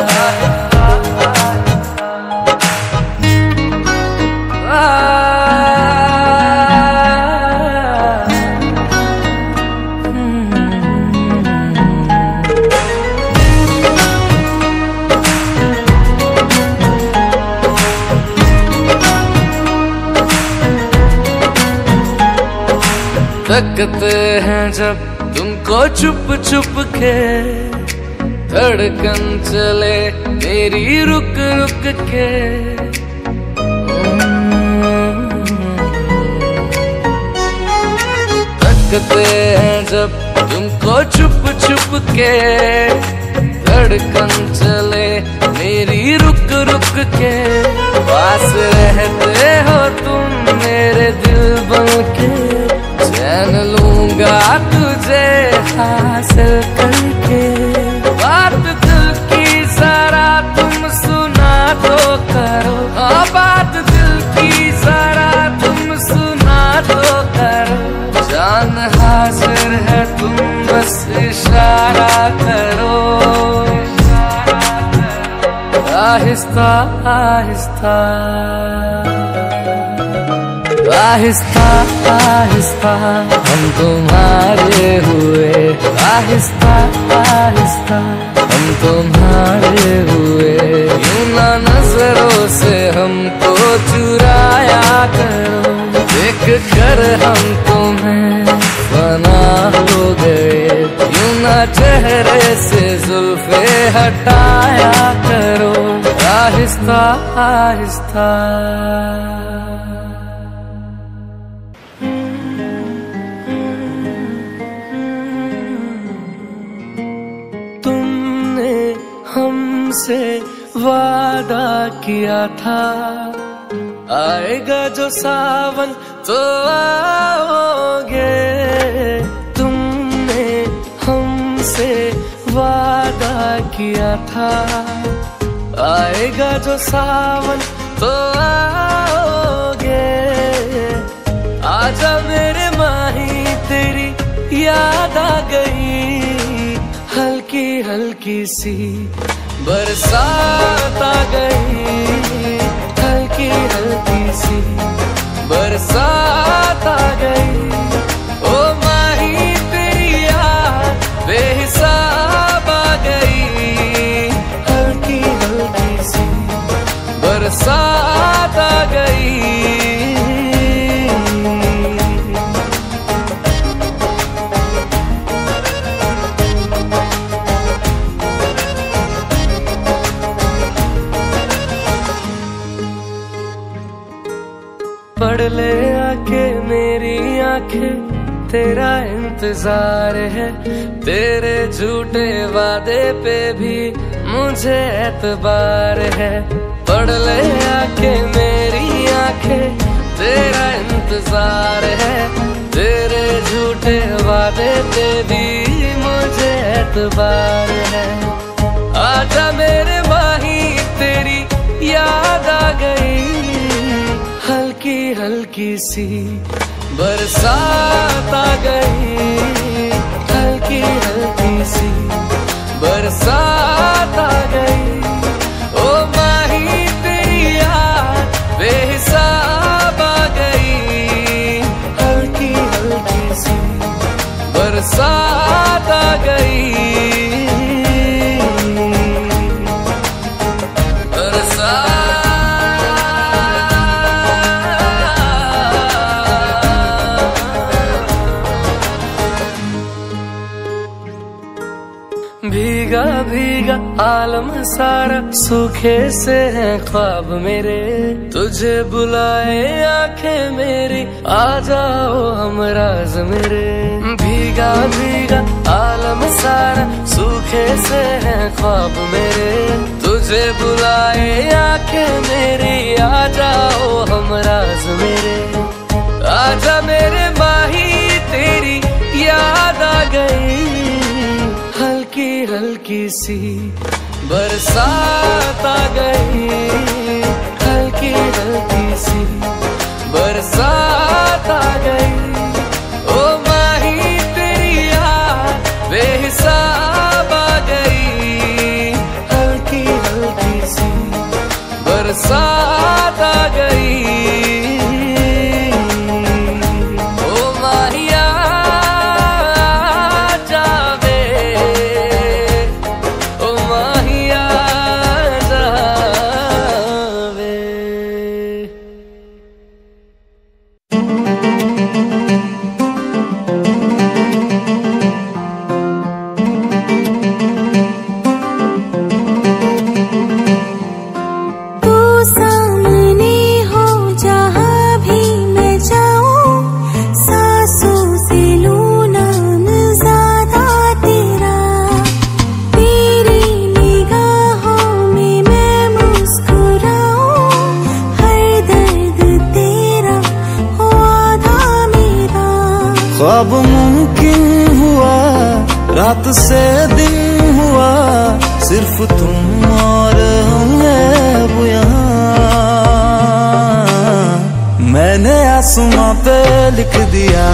तकते हैं जब तुमको छुप छुप के, धड़कन चले मेरी रुक रुक के। तकते हैं जब तुमको छुप छुप के, धड़कन चले मेरी रुक रुक के पास रहते हो तुम मेरे दिल बन के। चैन लूंगा तुझे हासिल करके। बात दिल की जरा तुम सुना तो करो, हाँ बात दिल की जरा तुम सुना तो करो। जान हाजिर है तुम बस इशारा करो। आहिस्ता आहिस्ता आहिस्ता आहिस्ता हम तुम्हारे हुए। आहिस्ता आहिस्ता हम तुम्हारे हुए। यूं ना नजरों से हमको चुराया करो। देख कर हम तुम्हें फना हो गए। यूं ना चेहरे से जुल्फे हटाया करो। आहिस्ता आहिस्ता तुमने हमसे वादा किया था आएगा जो सावन तो आओगे। तुमने हमसे वादा किया था आएगा जो सावन तो आओगे। आजा मेरे माही तेरी याद आ गई। हल्की हल्की सी बरसात आ गई। हल्की हल्की सी बरसात आ गई। ओ माही तेरी याद बेहिसाब आ गई। हल्की हल्की सी बरसात आ गई। पढ़ ले आके मेरी आंखें तेरा इंतजार है। तेरे झूठे वादे पे भी मुझे एतबार है। पढ़ ले आके मेरी आंखें तेरा इंतजार है। तेरे झूठे वादे पे भी मुझे एतबार है। आजा मेरे माही तेरी याद आ गई। हल्की हल्की सी बरसात आ गई। हल्की हल्की सी बरसात आ गई। ओ माही तेरी याद बेहिसाब आ गई। हल्की हल्की सी बरसात आ गई। भीगा भीगा आलम सारा सूखे से हैं ख्वाब मेरे। तुझे बुलाए आंखें मेरी आ जाओ हमराज मेरे। भीगा भीगा आलम सारा सूखे से हैं ख्वाब मेरे। तुझे बुलाए आंखें मेरी आ जाओ हमराज मेरे। आजा मेरे माही तेरी याद आ गई। हल्की हल्की सी बरसात आ गई। हल्की हल्की सी बरसात आ गई। ओ माही तेरी याद बेहिसाब आ गई। हल्की हल्की सी बरसात आ गई। रात से दिन हुआ सिर्फ तुम और हम अब यहाँ। मैंने आसमां पे लिख दिया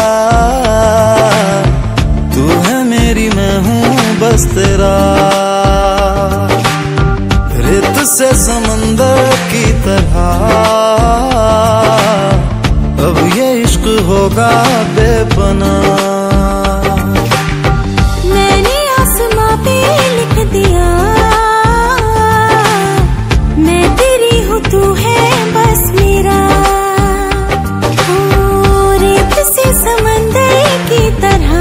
तू है मेरी मैं हूँ बस तेरा। रेत से समंदर की तरह अब ये इश्क होगा बेपनाह। मैंने आसमां पे लिख दिया मैं तेरी हूँ तू है बस मेरा। ओ रेत से समंदर की तरह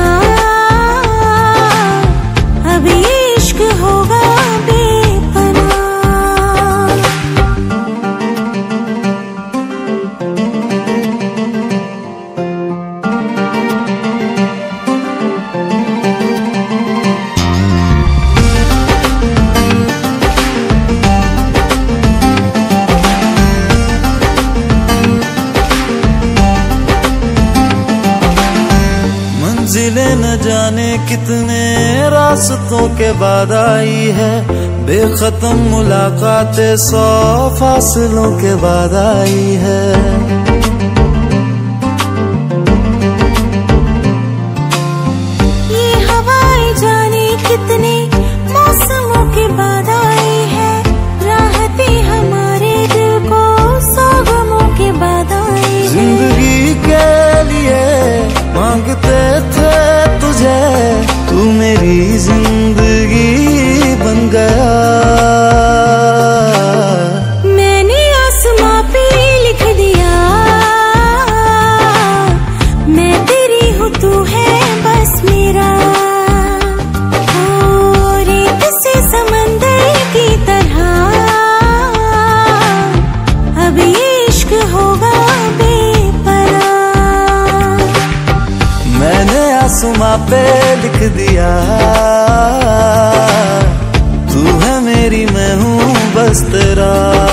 अब ये इश्क होगा बेपनाह। मंजिलें न जाने कितने रास्तों के बाद आई है, बेखत्म मुलाकातें 100 फासलों के बाद आई है। ये हवाएं जाने कितने मौसमों के बाद आई है, राहतें हमारे दिल को 100 गमों के बाद आई है। जिंदगी के लिए मांगते थे तुझे, तू मेरी जिंदगी बन गया। मैंने आसमां पे लिख दिया मैं तेरी हूँ तू है बस मेरा। ओ रेत से समंदर की तरह अब ये इश्क होगा बेपनाह। मैंने आसमां पे लिख दिया तू है मेरी मैं हूँ बस तेरा।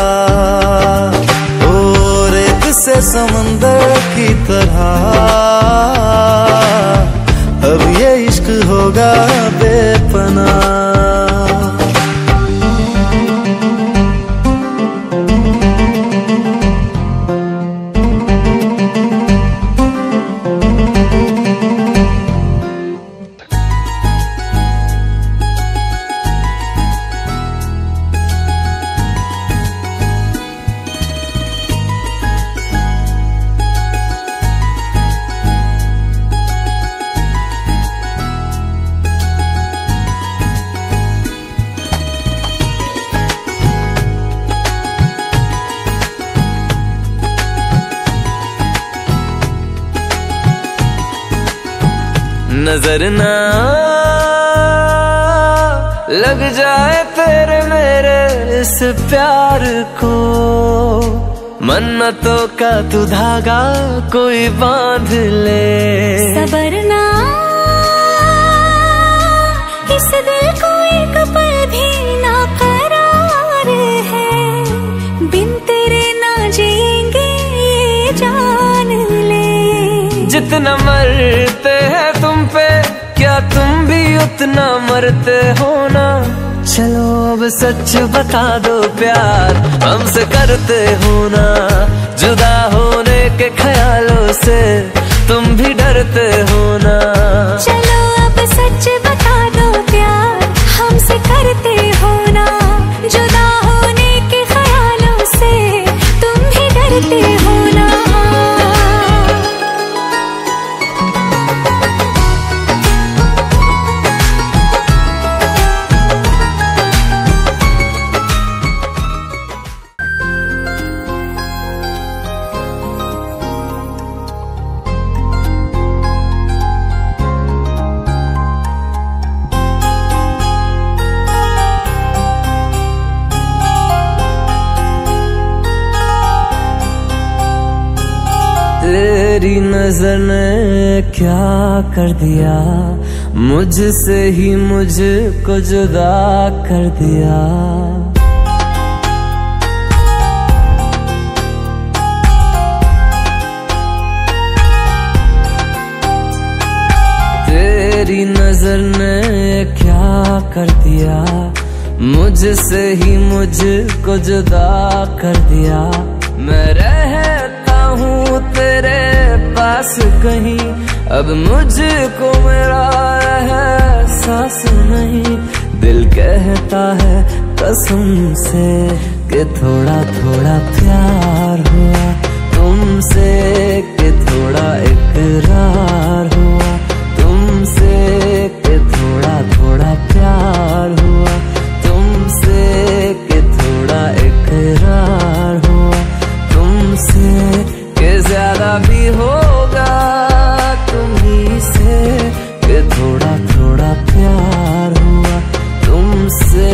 ओ रेत से समंदर की तरह अब ये इश्क होगा बेपनाह। नजर ना लग जाए तेरे मेरे इस प्यार को, मन्नतों का तू धागा कोई बांध ले। सबर ना इस दिल को एक पल भी ना करार है, बिन तेरे ना जिएंगे ये जान ले। जितना मरते हैं तुम पे क्या तुम भी उतना मरते हो ना। चलो अब सच बता दो प्यार हमसे करते हो ना। जुदा होने के ख्यालों से तुम भी डरते हो ना। चलो अब सच बता दो प्यार हमसे करते हो ना। जुदा होने के ख्यालों से तुम भी डरते हो ना। तेरी नजर ने क्या कर दिया, मुझसे ही मुझको जुदा कर दिया। तेरी नजर ने क्या कर दिया, मुझसे ही मुझको जुदा कर दिया। मैं रहता हूँ तेरे पास कहीं, अब मुझको मेरा एहसास नहीं। दिल कहता है कसम से कि थोड़ा थोड़ा प्यार हुआ तुमसे, कि थोड़ा इकरार हुआ तुमसे, कि थोड़ा थोड़ा प्यार हुआ तुमसे, कि थोड़ा इकरार हुआ तुमसे, कि ज्यादा भी होगा तुम्ही से, कि थोड़ा थोड़ा प्यार हुआ तुमसे।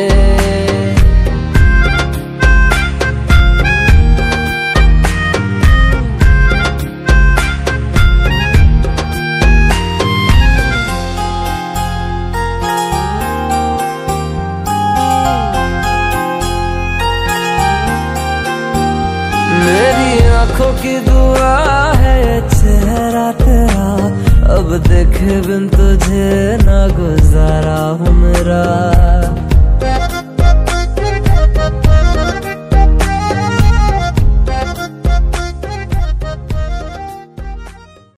मेरी आंखों की दुआ है चेहरा तेरा, अब देखे बिन तुझे ना गुजारा हूँ मेरा।